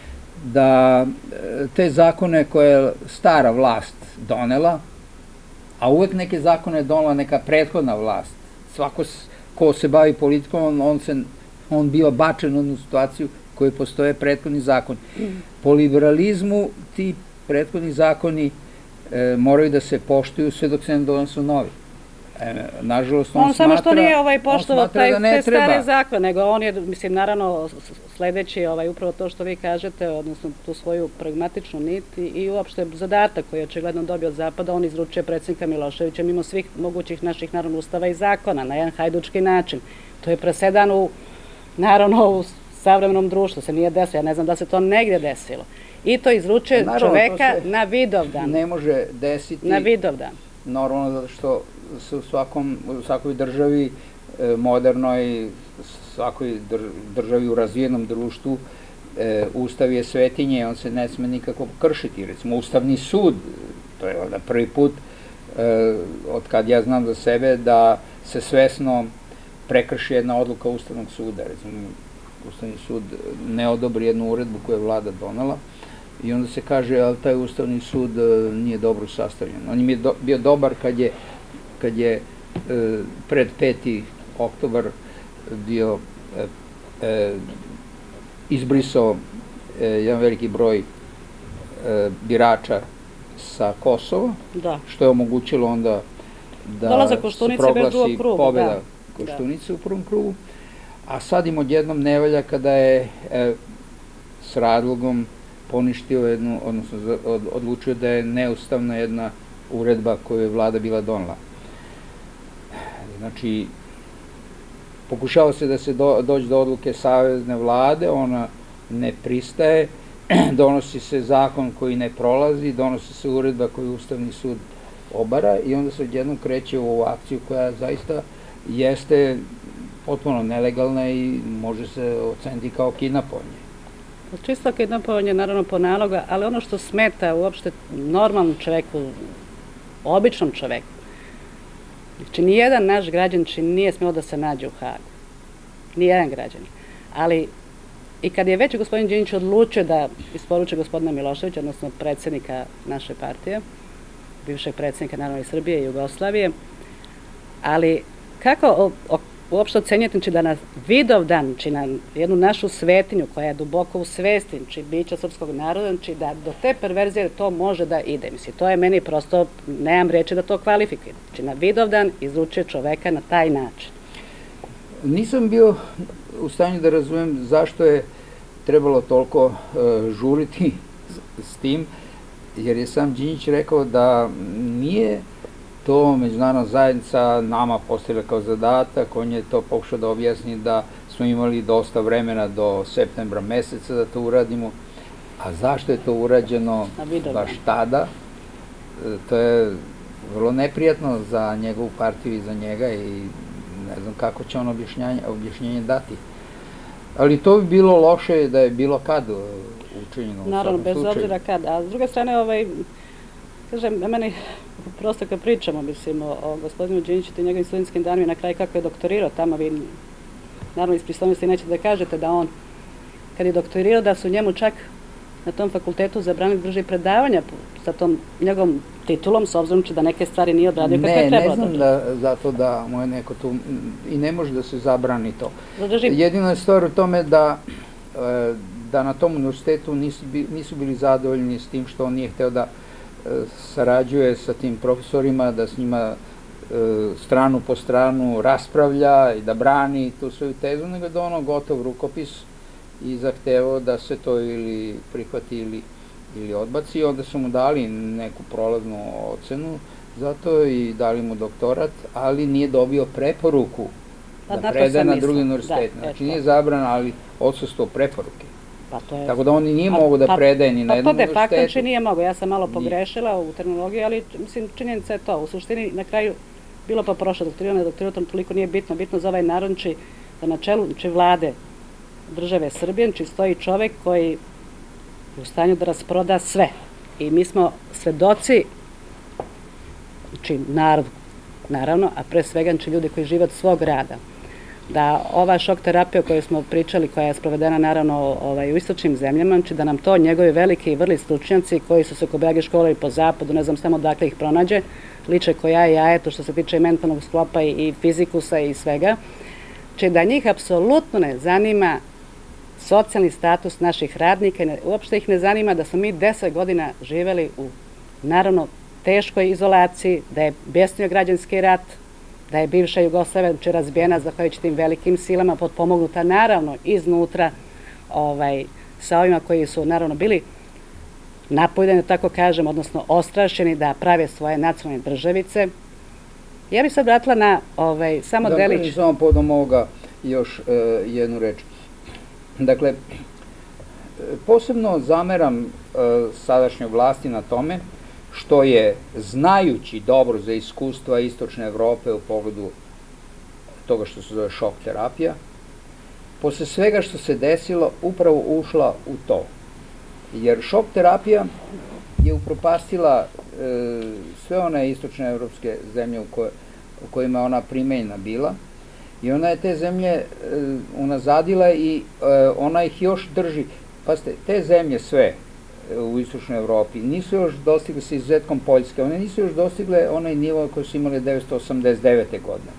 da te zakone koje je stara vlast donela, a uvek neke zakone je donela neka prethodna vlast. Svako ko se bavi politikom, on bio bačen u jednu situaciju koji postoje prethodni zakoni. Po liberalizmu ti prethodni zakoni moraju da se poštuju sve dok se ne donesu novi. Nažalost, on smatra... On samo što nije poštovao te stare zakone, nego on je, mislim, naravno, sledeći upravo to što vi kažete, odnosno tu svoju pragmatičnu nit i uopšte zadatak koji je očigledno dobio od Zapada, on izručuje predsjednika Miloševića mimo svih mogućih naših, naravno, ustava i zakona, na jedan hajdučki način. To je presedan u, naravno, u savremenom društvu, se nije desilo, ja ne znam da se to negdje desilo. I to izručuje čoveka na Vidovdan. Ne može desiti... Na Vidovdan. Normalno, zato što se u svakoj državi modernoj, svakoj državi u razvijenom društvu, Ustav je svetinje, on se ne sme nikako kršiti. Recimo, Ustavni sud, to je prvi put od kad ja znam za sebe da se svesno prekrši jedna odluka Ustavnog suda. Recimo, Ustavni sud ne odobri jednu uredbu koju je vlada donela i onda se kaže, ali taj Ustavni sud nije dobro sastavljen. On je bio dobar kad je kad je pred peti oktobar bio izbrisao jedan veliki broj birača sa Kosova, što je omogućilo onda da se proglasi pobjeda Koštunice u prvom krugu, a sad im odjednom ne valja kada je s razlogom poništio jednu, odnosno odlučio da je neustavna jedna uredba koju je vlada bila donela. Znači, pokušava se da se dođe do odluke savezne vlade, ona ne pristaje, donosi se zakon koji ne prolazi, donosi se uredba koju Ustavni sud obara i onda se odjednom kreće u ovu akciju koja zaista jeste potpuno nelegalna i može se oceniti kao kidnapovanje. Čisto kidnapovanje, naravno po naloga, ali ono što smeta uopšte normalnom čoveku, običnom čoveku, znači nijedan naš građan nije smjelo da se nađe u Hagu. Nijedan građan. Ali i kad je već gospodin Đinđić odlučio da isporuče gospodina Miloševića, odnosno predsjednika naše partije, bivšeg predsjednika naravno i Srbije i Jugoslavije, ali kako uopšte ocenjati da na Vidovdan, znači na jednu našu svetinju koja je duboko u svesti, znači bića srpskog naroda, znači da do te perverzije to može da ide. Mislim, to je meni prosto, nemam reći da to kvalifikuje. Znači na Vidovdan izručuje čoveka na taj način. Nisam bio u stanju da razumem zašto je trebalo toliko žuriti s tim, jer je sam Đinđić rekao da nije to međunarodna zajednica nama postavila kao zadatak, on je to pokušao da objasni da smo imali dosta vremena do septembra meseca da to uradimo, a zašto je to urađeno baš tada, to je vrlo neprijatno za njegovu partiju i za njega i ne znam kako će on objašnjenje dati. Ali to bi bilo loše da je bilo kad učinjeno. Naravno, bez obzira kad. A s druge strane, ovaj, kažem, meni, prosto kad pričamo, mislim, o, o gospodinu Đinđiću i njegovim studentskim danima, na kraju kako je doktorirao tamo, vi, naravno, iz pristojnosti nećete da kažete da on, kad je doktorirao, da su njemu čak na tom fakultetu zabranili da drži predavanja sa tom njegovom titulom, s obzirom da neke stvari nije odradio kako je trebalo. Ne, ne znam da, zato da mu je neko tu, i ne može da se zabrani to. Jedina je stvar u tome da, da na tom univerzitetu nisu, nisu bili zadovoljni s tim što on nije hteo da sarađuje sa tim profesorima, da s njima stranu po stranu raspravlja i da brani tu svoju tezu, nego da ono gotov rukopis i zahtevao da se to ili prihvati ili, ili odbaci. Onda su mu dali neku prolaznu ocenu zato i dali mu doktorat, ali nije dobio preporuku da predaje na drugi univerzitet. Znači nije zabrana, ali odsustvo preporuke. Tako da on i nije mogo da predaje ni na jednom univerzitetu. Pa to de facto nije mogo. Ja sam malo pogrešila u terminologiji, ali mislim činjenica je to. U suštini na kraju bilo pa prošlo doktorirano, doktorirano toliko nije bitno. Bitno za ovaj narod da na čelu vlade države Srbije stoji čovek koji je u stanju da rasproda sve. I mi smo svedoci, znači narod, naravno, a pre svega ljudi koji žive od svog rada, da ova šok terapija o kojoj smo pričali, koja je sprovedena naravno u istočnim zemljama, znači da nam to njegovi veliki i vrli stručnjaci koji su se oko Beage škole i po zapadu, ne znam samo dakle ih pronađe, liče ko ja i jaje, to što se tiče mentalnog sklopa i fizikusa i svega, znači da njih apsolutno ne zanima socijalni status naših radnika, uopšte ih ne zanima da smo mi deset godina živeli u, naravno, teškoj izolaciji, da je besnio građanski rat, da je bivša Jugoslavija razbijena zahvaljujući tim velikim silama, potpomognuta naravno iznutra sa ovima koji su naravno bili napovedani, tako kažem, odnosno ostrašćeni da prave svoje nacionalne državice. Ja bih sad vratila na samo delić... Da, samo podom ovoga još jednu reč. Dakle, posebno zameram sadašnjoj vlasti na tome što je, znajući dobro za iskustva istočne Evrope u pogledu toga što se zove šok terapija, posle svega što se desilo, upravo ušla u to. Jer šok terapija je upropastila sve one istočne evropske zemlje u kojima je ona primenjena bila, i ona je te zemlje unazadila i ona ih još drži. Pazite, te zemlje sve u istočnoj Evropi nisu još dostigle, sa izuzetkom Poljske, one nisu još dostigle onaj nivo koji su imali devetsto osamdeset devete. godine.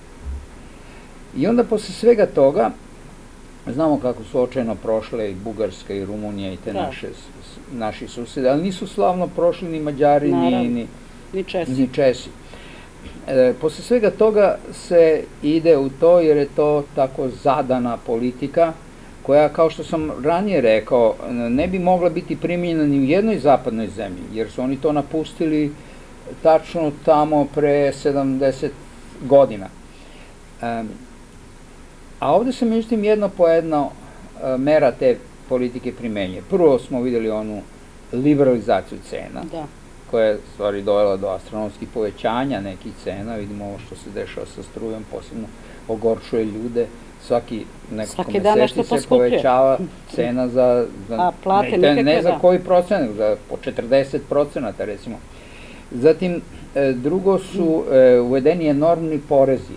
I onda posle svega toga, znamo kako su očajno prošle i Bugarska i Rumunija i te naši susede, ali nisu slavno prošli ni Mađari ni Česi. Posle svega toga se ide u to jer je to tako zadana politika koja, kao što sam ranije rekao, ne bi mogla biti primjenjena ni u jednoj zapadnoj zemlji, jer su oni to napustili tačno tamo pre sedamdeset godina. A ovde se međutim jedno po jedno mera te politike primenjuje. Prvo smo videli onu liberalizaciju cena, koja je stvari dovela do astronomskih povećanja nekih cena. Vidimo ovo što se dešava sa strujom, posebno ogorčuje ljude. Svaki nekoliko meseci se povećava cena za, ne za koji procenat, za po četrdeset procenata recimo. Zatim, drugo su uvedeni enormni porezi.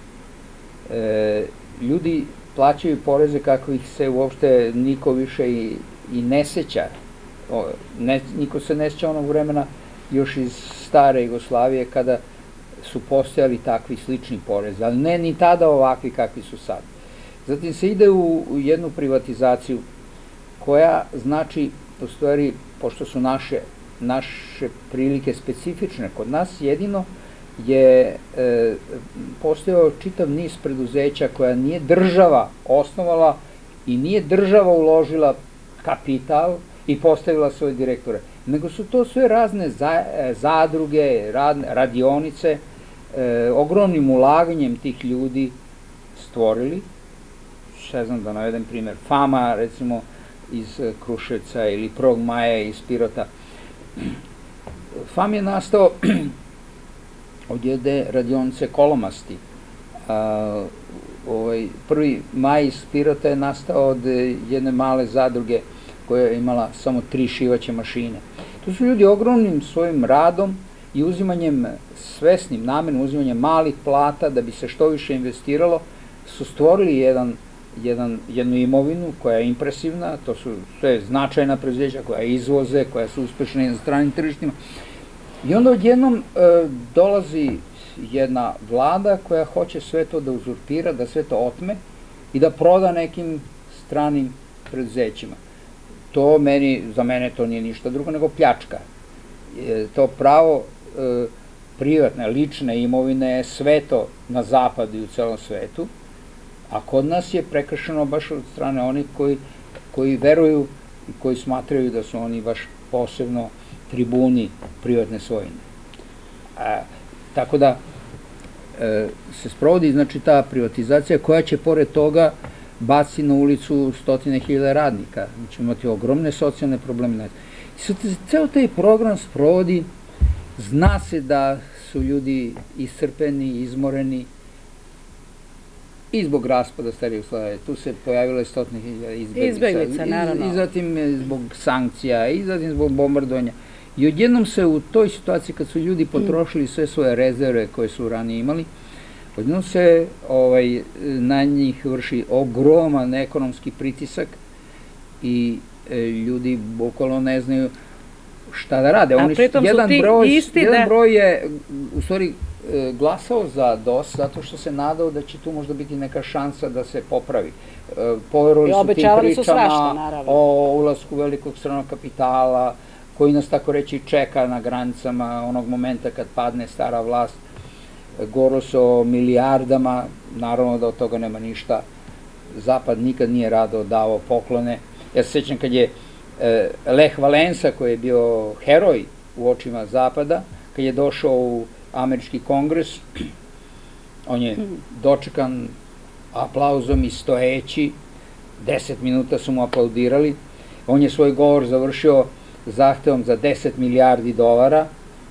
Ljudi plaćaju poreze kako ih se uopšte niko više i ne seća. Niko se ne seća onog vremena još iz stare Jugoslavije kada su postojali takvi slični porezi, ali ne ni tada ovakvi kakvi su sad. Zatim se ide u jednu privatizaciju koja znači, u stvari, pošto su naše prilike specifične kod nas, jedino je postojao čitav niz preduzeća koja nije država osnovala i nije država uložila kapital i postavila svoje direktore, nego su to sve razne zadruge, radionice, ogromnim ulaganjem tih ljudi stvorili. Še znam da navedem primer Fama, recimo, iz Kruševca, ili Prvog maja iz Pirota. Fam je nastao od jedne radionice Kolomasti prvi maj iz Pirota je nastao od jedne male zadruge koja je imala samo tri šivaće mašine. To su ljudi ogromnim svojim radom i uzimanjem, svesnim, namernim uzimanjem malih plata da bi se što više investiralo, su stvorili jedan, jedan, jednu imovinu koja je impresivna, to su sve značajna preduzeća koja izvoze, koja su uspešne na stranim tržištima. I onda odjednom e, dolazi jedna vlada koja hoće sve to da uzurpira, da sve to otme i da proda nekim stranim preduzećima. To meni, za mene to nije ništa drugo nego pljačka. E, to pravo e, privatne, lične imovine je sveto na zapadu i u celom svetu, a kod nas je prekršeno baš od strane onih koji, koji veruju i koji smatraju da su oni baš posebno tribuni privatne svojine. A, tako da e, se sprovodi znači ta privatizacija koja će pored toga baci na ulicu stotine hiljada radnika. Mi ćemo imati ogromne socijalne probleme. Ceo taj program sprovodi, zna se da su ljudi iscrpeni, izmoreni i zbog raspada stare Jugoslavije. Tu se pojavilo stotine hiljada izbeglica. I zatim zbog sankcija, i zatim zbog bombardovanja. I odjednom se u toj situaciji kad su ljudi potrošili sve svoje rezerve koje su ranije imali, odjednom se na njih vrši ogroman ekonomski pritisak i ljudi bukvalno ne znaju šta da rade. A pritom su ti isti da... Jedan broj je u stvari glasao za D O S zato što se nadao da će tu možda biti neka šansa da se popravi. Poverovali su tim pričama o ulasku velikog stranog kapitala, koji nas tako reći čeka na granicama onog momenta kad padne stara vlast. Govorilo se o milijardama, naravno da od toga nema ništa. Zapad nikad nije rado davao poklone. Ja se sjećam kad je Lech Valensa, koji je bio heroj u očima Zapada, kad je došao u američki kongres, on je dočekan aplauzom i stojeći, deset minuta su mu aplaudirali, on je svoj govor završio zahtevom za deset milijardi dolara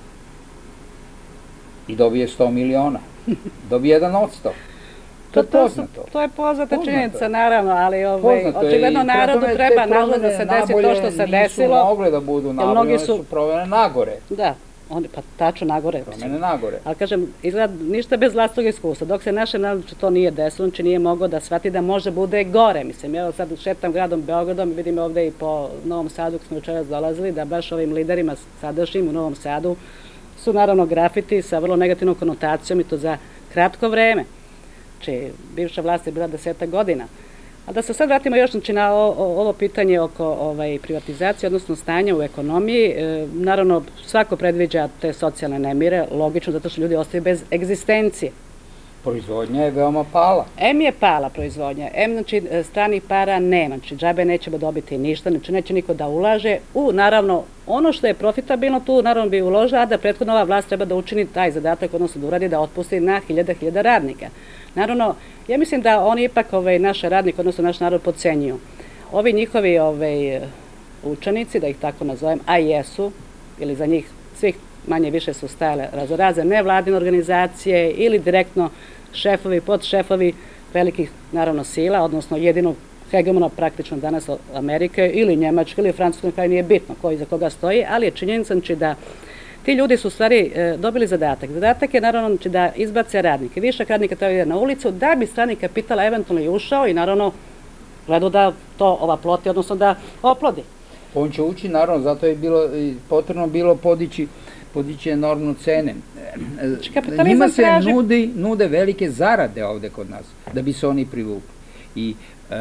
i dobije sto miliona. Dobije jedan odsto. To je poznato. To je poznata činjenica, naravno, ali očigledno narodu treba, nažalost, da se desi to što se desilo. Nisu mogle da budu nabolje, one su provene nagore. Da, pa tačno nagore. Promene nagore. Ali kažem, izgleda ništa bez vlastnog iskustva. Dok se našem narodu to nije desilo, znači nije mogao da shvati da može bude gore. Mislim, evo sad šetam gradom Beogradom i vidim ovde i po Novom Sadu, kad smo večeras dolazili, da baš ovim liderima sadašnjim u Novom Sadu su naravno grafiti sa vrlo negativnom konotacijom i to za kratko vreme. Znači, bivša vlast je bila desetak godina. A da se sad vratimo još na ovo pitanje oko privatizacije, odnosno stanja u ekonomiji, naravno svako predviđa te socijalne nemire, logično, zato što ljudi ostaju bez egzistencije. Proizvodnja je veoma pala. Em je pala proizvodnja, em znači stranih para nema, znači džabe nećemo dobiti ništa, znači neće niko da ulaže u, naravno, ono što je profitabilno tu, naravno bi uložila, a da prethodno ova vlast treba da učini taj zadatak, odnosno da uradi da otpusti na hiljada hiljada radnika. Naravno, ja mislim da oni ipak naše radnike, odnosno naš narod podcenjuju. Ovi njihovi učenici, da ih tako nazovem, a jesu, ili za njih svih manje više su stajale raznorazne nevladine organizacije ili direktno šefovi, podšefovi velikih, naravno, sila, odnosno jedinog hegemona praktično danas Amerike ili Njemačke ili Francuske, kaj nije bitno koji za koga stoji, ali je činjenica da ti ljudi su u stvari dobili zadatak. Zadatak je naravno da izbace radnike. Višak radnika treba ide na ulicu da bi strani kapital eventualno i ušao i naravno gledao da to ova ploti, odnosno da oplodi. On će ući, naravno, zato je potrebno bilo podići podići enormno cene. Njima se nude velike zarade ovde kod nas, da bi se oni privukli. I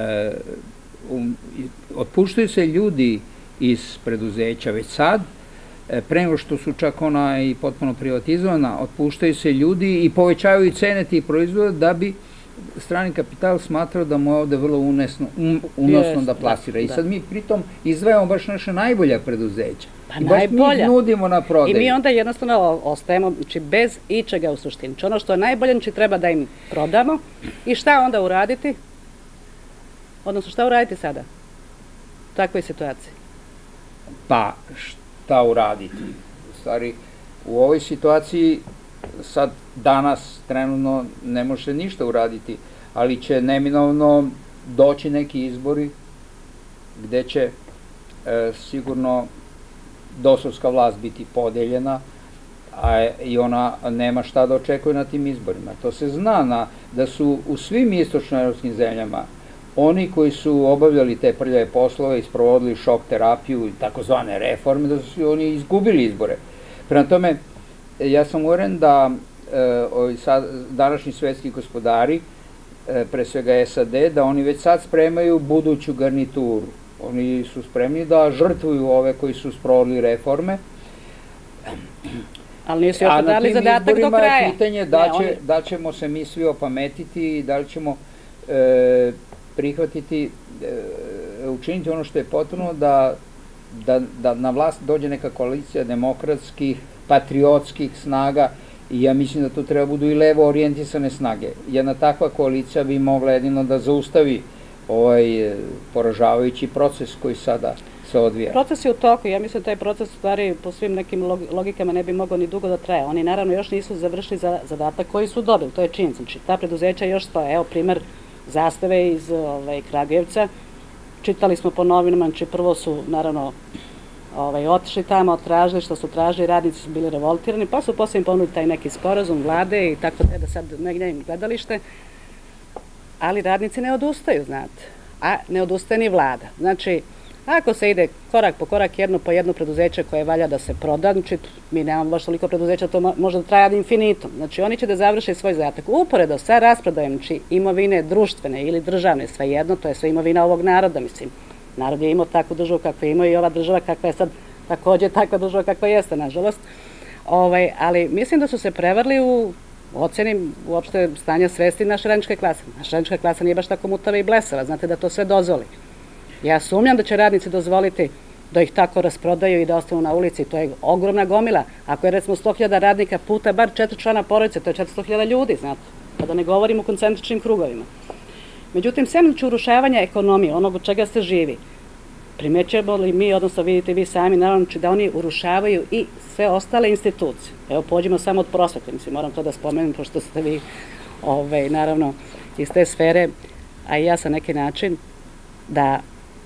otpuštaju se ljudi iz preduzeća već sad, pre nego što su čak ona i potpuno privatizovana, otpuštaju se ljudi i povećavaju cene tih proizvoda da bi strani kapital smatrao da mu je ovde vrlo unosno da plasira. I sad mi pritom izdvajamo baš naše najbolja preduzeća. I baš mi ih nudimo na prodaju. I mi onda jednostavno ostajemo bez ičega u suštini. Ono što je najbolje treba da im prodamo i šta onda uraditi? Odnosno šta uraditi sada u takvoj situaciji? Pa šta uraditi? U stvari, u ovoj situaciji sad danas trenutno ne može ništa uraditi, ali će neminovno doći neki izbori gde će e, sigurno dosovska vlast biti podeljena, a i ona nema šta da očekuje na tim izborima. To se zna na, da su u svim istočnoevropskim zemljama oni koji su obavljali te prljave poslove i sprovodili šok terapiju i takozvane reforme, da su oni izgubili izbore. Prema tome, ja sam uveren da e, sad, današnji svetski gospodari, e, pre svega S A D, da oni već sad spremaju buduću garnituru. Oni su spremni da žrtvuju ove koji su sprovodili reforme. Ali nisu još dali zadatak do kraja. A na tim izborima je pitanje da, će, oni... da ćemo se mi svi opametiti i da li ćemo e, prihvatiti, e, učiniti ono što je potrebno da, da, da na vlast dođe neka koalicija demokratskih, patriotskih snaga, i ja mislim da to treba budu i levo orijentisane snage. Jedna takva koalicija bi mogla jedino da zaustavi ovaj poražavajući proces koji sada se odvija. Proces je u toku, ja mislim da taj proces u stvari po svim nekim logikama ne bi mogao ni dugo da traje. Oni naravno još nisu završili zadatak koji su dobili, to je činjenica. Znači, ta preduzeća još stoje. Evo primer Zastave iz ovaj, Kragujevca. Čitali smo po novinama, znači prvo su naravno ovaj, otišli tamo, tražili što su tražili, radnici su bili revoltirani, pa su poslije im ponudili taj neki sporazum vlade i tako da sad ne gnjavim gledalište, ali radnici ne odustaju, znate, a ne odustaje ni vlada. Znači, ako se ide korak po korak, jedno po jedno preduzeće koje valja da se proda, znači mi nemamo baš toliko preduzeća, to može da traje ad infinitum. Znači oni će da završe svoj zadatak. Uporedo sa rasprodajem, znači imovine društvene ili državne, svejedno, to je sve imovina ovog naroda, mislim. Narod je imao takvu državu kakvu je imao i ova država kakva je sad također takva država kakva jeste, nažalost. Ovaj, ali mislim da su se prevarili u oceni uopšte stanja svesti naše radničke klase. Naša radnička klasa nije baš tako mutava i blesava, znate da to sve dozvoli. Ja sumnjam da će radnici dozvoliti da ih tako rasprodaju i da ostanu na ulici, to je ogromna gomila. Ako je recimo sto hiljada radnika puta bar četiri člana porodice, to je četiristo hiljada ljudi, znate, pa da ne govorim u koncentričnim krugovima. Međutim, sem urušavanja ekonomije, onog od čega se živi, primećujemo li mi, odnosno vidite vi sami, naravno da oni urušavaju i sve ostale institucije. Evo, pođimo samo od prosvete, mislim, moram to da spomenem, pošto ste vi, ovaj, naravno, iz te sfere, a i ja sa neki način, da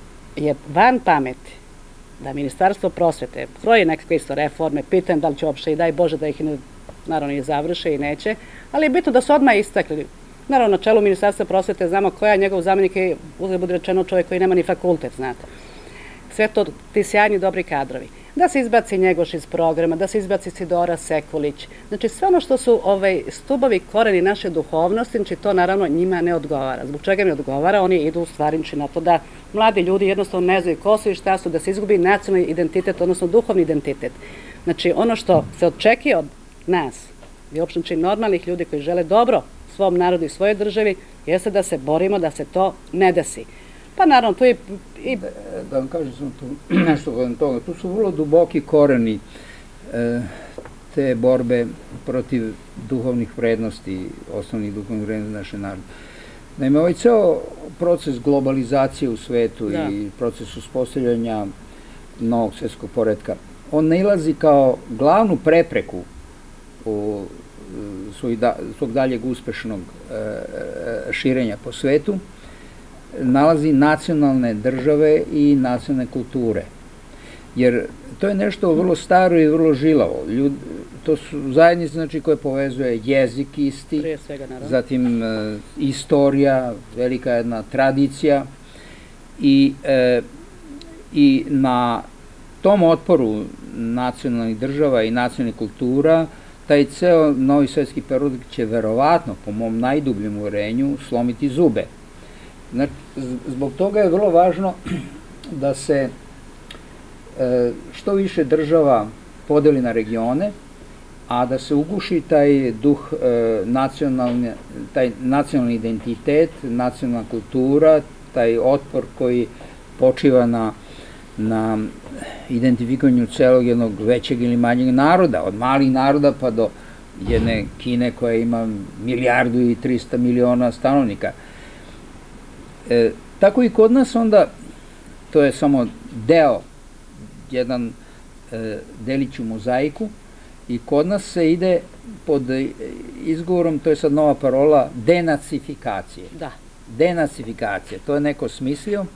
je van pameti da Ministarstvo prosvete kroji nekakve isto reforme, pitam da li će uopšte i daj Bože da ih ne, naravno i završe i neće, ali je bitno da su odmah istakli. Naravno, na čelu Ministarstva prosvete znamo koja je njegov zamenik i uzgled bude rečeno čovjek koji nema ni fakultet, znate. Sve to ti sjajni dobri kadrovi. Da se izbaci Njegoš iz programa, da se izbaci Sidora Sekulić. Znači sve ono što su ovaj, stubovi koreni naše duhovnosti, znači to naravno njima ne odgovara. Zbog čega ne odgovara? Oni idu u stvari na to da mladi ljudi jednostavno ne znaju ko su i šta su, da se izgubi nacionalni identitet, odnosno duhovni identitet. Znači ono što se očekuje od nas i uopšte znači normalnih ljudi koji žele dobro svom narodu i svojoj državi, jeste da se borimo da se to ne desi. Pa naravno, tu je i... Da, da vam kažem sam tu nešto od toga. Tu su vrlo duboki koreni e, te borbe protiv duhovnih vrednosti, osnovnih duhovnih vrednosti naše narode. Naime, ovaj ceo proces globalizacije u svetu da. I proces uspostavljanja novog svjetskog poretka, on nailazi kao glavnu prepreku u svog daljeg uspešnog širenja po svetu, nalazi nacionalne države i nacionalne kulture. Jer to je nešto vrlo staro i vrlo žilavo. To su zajednice znači, koje povezuje jezik isti, zatim istorija, velika jedna tradicija i, i na tom otporu nacionalnih država i nacionalnih kultura taj ceo novi svetski period će verovatno, po mom najdubljem uverenju, slomiti zube. Znači, zbog toga je vrlo važno da se e, što više država podeli na regione, a da se uguši taj duh, e, nacionalni, taj nacionalni identitet, nacionalna kultura, taj otpor koji počiva na, na identifikovanju celog jednog većeg ili manjeg naroda, od malih naroda pa do jedne Kine koja ima milijardu i trista miliona stanovnika. E, tako i kod nas onda, to je samo deo, jedan e, delić u mozaiku, I kod nas se ide pod izgovorom, to je sad nova parola, denacifikacije. Da. Denacifikacija, to je neko smislio,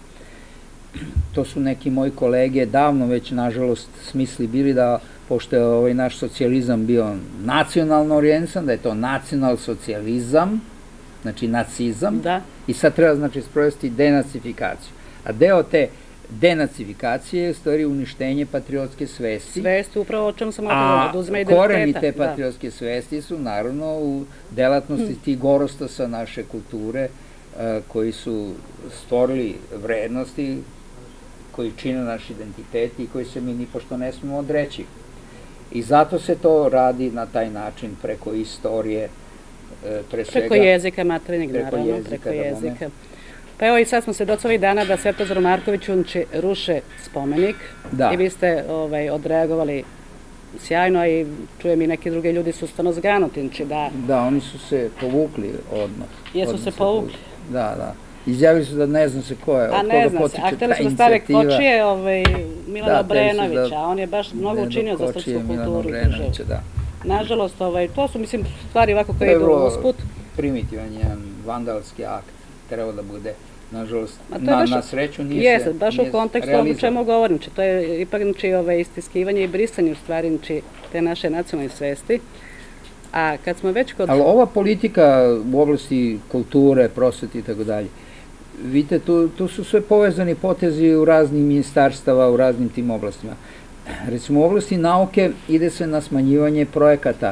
to su neki moji kolege davno već, nažalost, smisli bili da, pošto je ovaj naš socijalizam bio nacionalno orijentisan, da je to nacional-socijalizam, znači nacizam, i sad treba, znači, sprovesti denacifikaciju. A deo te denacifikacije je u stvari uništenje patriotske svesti. Svesti, upravo o čemu sam odgovorila, oduzme identiteta. A koreni te patriotske svesti su naravno u delatnosti tih gorostosa naše kulture, koji su stvorili vrednosti, koji čine naš identitet i koji se mi nipošto ne smemo odreći. I zato se to radi na taj način, preko istorije, pre svega. Preko jezika, materinjeg, naravno, preko jezika. Pa evo i sad smo svedoci ovih dana da Svetozar Markoviću ruše spomenik i vi ste odreagovali sjajno, a i čujem i neki drugi ljudi su stvarno zgranuti. Da, oni su se povukli odmah. Jesu se povukli? Da, da. Izjavili su da ne znam se ko je, od koga potiče ta inicijativa. A htjeli su da stave kočije Milana Obrenovića, a on je baš mnogo učinio za srpsku kulturu. Nažalost, to su, mislim, stvari ovako koje idu usput. To je vrlo primitivan jedan vandalski akt, treba da bude, nažalost, na sreću nije se realizao. Jeste, baš u kontekstu o čemu govorim, to je ipak istiskivanje i brisanje u stvari te naše nacionalne svesti. A kad smo već kod... Ali ova politika u oblasti kulture, prosvete i tako dalje, vidite, tu su sve povezani potezi u raznim ministarstava, u raznim tim oblastima. Recimo, u oblasti nauke ide se na smanjivanje projekata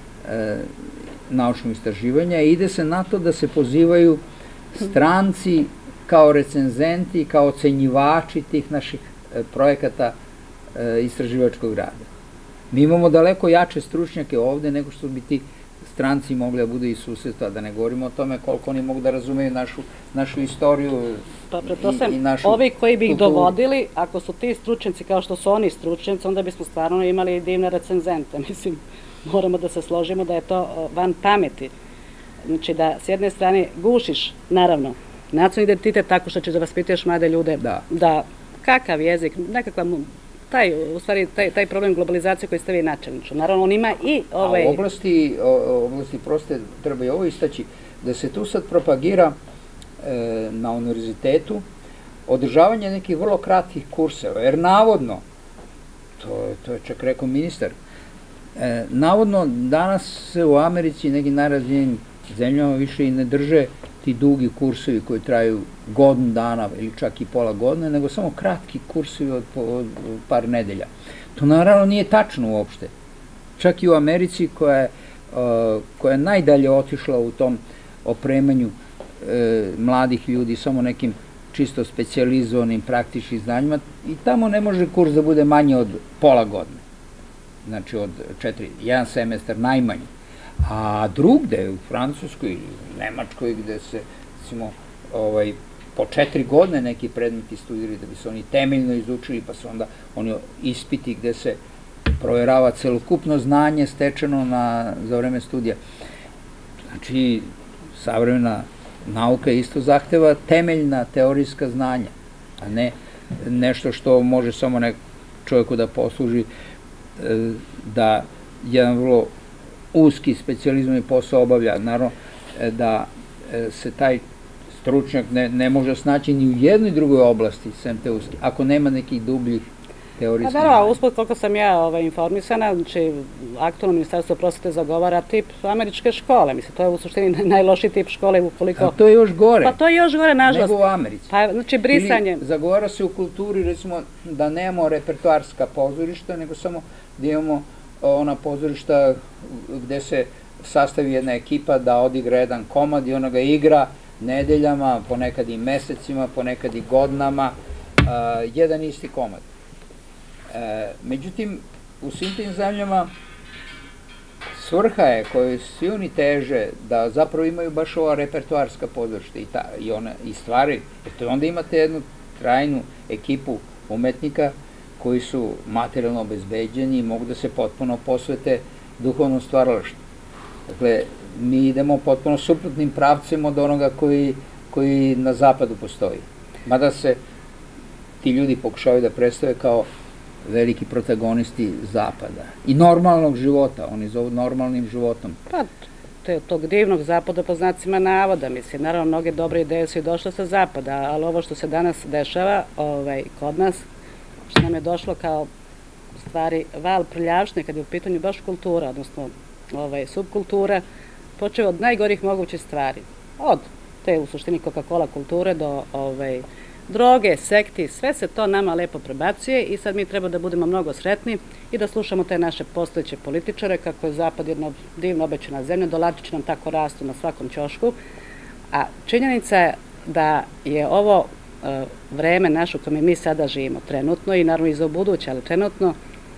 naučnog istraživanja i ide se na to da se pozivaju stranci kao recenzenti, kao ocenjivači tih naših projekata istraživačkog rada. Mi imamo daleko jače stručnjake ovde nego što bi ti stranci mogli da budu i susjedstva, da ne govorimo o tome koliko oni mogu da razumeju našu istoriju i našu kulturu. Ovi koji bi ih dovodili, ako su ti stručnjaci kao što su oni stručnjaci, onda bismo stvarno imali divne recenzente. Mislim, moramo da se složimo da je to van pameti. Znači da s jedne strane gušiš, naravno, nacionalni identitet tako što ćeš da vaspituješ mlade ljude, da kakav jezik, nekakva, taj, u stvari, taj problem globalizacije koji ste vi načeli. Naravno, on ima i... A u oblasti, oblasti proste, treba i ovo istaći, da se tu sad propagira na univerzitetu održavanje nekih vrlo kratkih kurseva, jer navodno, to je čak rekao ministar, navodno danas se u Americi i nekim najrazvijenim zemljama više i ne drže ti dugi kursovi koji traju godinu dana ili čak i pola godine, nego samo kratki kursovi od par nedelja. To naravno nije tačno uopšte. Čak i u Americi koja je najdalje otišla u tom opremanju mladih ljudi samo nekim čisto specijalizovanim praktičnim znanjima i tamo ne može kurs da bude manje od pola godine. Znači od četiri, jedan semestar najmanji. A drugde, u Francuskoj ili u Nemačkoj, gde se, recimo, po četiri godine neki predmeti studiraju da bi se oni temeljno izučili, pa su onda oni ispiti gde se provjerava celokupno znanje stečeno za vreme studija. Znači, savremena nauka isto zahteva temeljna teorijska znanja, a ne nešto što može samo čovjeku da posluži da jedan vrlo uski specijalizovani posao obavlja. Naravno da se taj stručnjak ne može snaći ni u jednoj drugoj oblasti, sem te uske, ako nema nekih dubljih teorijskih. Pa naravno, usput koliko sam ja informisana, znači aktualno ministarstvo prosvete zagovara tip američke škole, mislim, to je u suštini najlošiji tip škole ukoliko... A to je još gore. Pa to je još gore, nažalost. Nego u Americi. Pa, znači, brisanje... Ili zagovara se u kulturi, recimo, da nemamo repertoarska pozorišta, nego samo da imamo ona pozorišta gde se sastavi jedna ekipa da odigra jedan komad i ona ga igra nedeljama, ponekad i mesecima, ponekad i godinama, jedan isti komad. Međutim, u svim tim zemljama svrha je koju svi oni teže da zapravo imaju baš ova repertoarska pozorišta i stvari, jer onda imate jednu trajnu ekipu umetnika koji su materijalno obezbeđeni i mogu da se potpuno posvete duhovnom stvaralaštvu. Dakle, mi idemo potpuno suprotnim pravcem od onoga koji na zapadu postoji. Mada se ti ljudi pokušavaju da predstave kao veliki protagonisti Zapada i normalnog života, oni zovu normalnim životom. Pa, te, tog divnog Zapada po znacima navoda, mislim, naravno mnoge dobre ideje su i došle sa Zapada, ali ovo što se danas dešava ovaj, kod nas, što nam je došlo kao u stvari val prljavštine kad je u pitanju baš kultura, odnosno ovaj, subkultura, počeo od najgorih mogućih stvari. Od te u suštini Coca-Cola kulture do ovaj, droge, sekti, sve se to nama lepo prebacuje i sad mi treba da budemo mnogo sretni i da slušamo te naše postojeće političare kako je Zapad jedna divno obećana zemlja, dolarčići nam tako rastu na svakom ćošku, a činjenica je da je ovo e, vreme naše u kojem mi sada živimo trenutno i naravno i za buduće, ali trenutno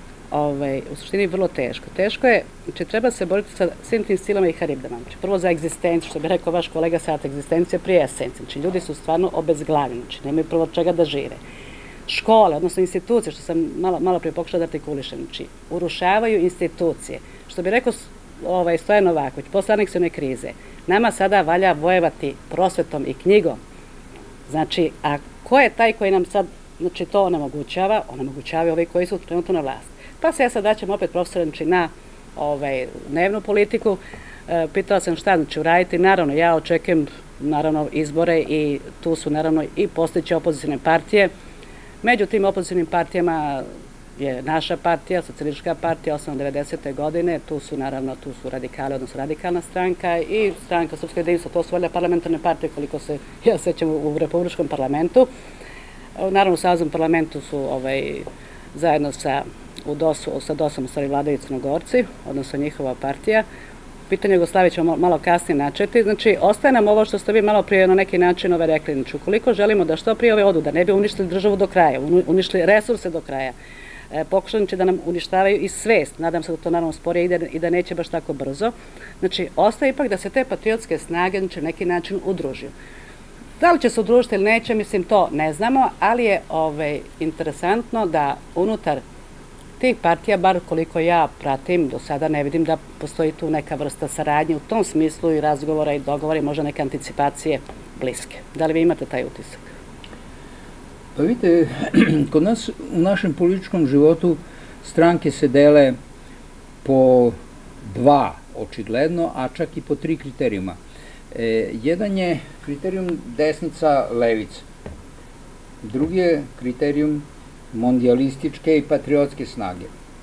ovaj, u suštini vrlo teško. Teško je, znači treba se boriti sa svim tim silama i haribdama. Znači, prvo za egzistenciju, što bi rekao vaš kolega sad, egzistencija prije esencije. Znači, ljudi su stvarno obezglavljeni, znači, nemaju prvo od čega da žive. Škole, odnosno institucije, što sam malo, malo prije pokušala da artikulišem, znači, urušavaju institucije. Što bi rekao ovaj, Stojan Novaković, posle aneksione krize, nama sada valja vojevati prosvetom i knjigom. Znači, a ko je taj koji nam sad, znači, to onemogućava? Onemogućavaju ovi koji su trenutno na vlasti. Pa se ja sad vraćam opet profesor znači, na ovaj, dnevnu politiku. E, pitala sam šta znači uraditi. Naravno, ja očekujem naravno, izbore i tu su naravno i postojeće opozicijne partije. Među tim opozicijnim partijama je naša partija, Socijalistička partija, osnovno devedesete godine. Tu su naravno, tu su radikali, odnosno radikalna stranka i stranka Srpske jedinstvo. To su valjda parlamentarne partije koliko se ja sećam u Republičkom parlamentu. Naravno, u Saveznom parlamentu su ovaj, zajedno sa u dosu, sa dosom u stvari vladaju Crnogorci, odnosno njihova partija. Pitanje Jugoslavije ćemo malo kasnije načeti. Znači, ostaje nam ovo što ste vi malo prije na neki način ove rekli. Znači, ukoliko želimo da što prije ove odu, da ne bi uništili državu do kraja, uništili resurse do kraja, e, pokušali da nam uništavaju i svest, nadam se da to naravno sporije ide i da neće baš tako brzo. Znači, ostaje ipak da se te patriotske snage znači, neki način udružuju. Da li će se udružiti ili neće, mislim, to ne znamo, ali je ovaj, interesantno da unutar tih partija, bar koliko ja pratim, do sada ne vidim da postoji tu neka vrsta saradnje u tom smislu i razgovora i dogovora i možda neke anticipacije bliske. Da li vi imate taj utisak? Pa vidite, kod nas u našem političkom životu stranke se dele po dva očigledno, a čak i po tri kriterijuma. E, jedan je kriterijum desnica-levica, drugi je kriterijum mondijalističke i patriotske snage.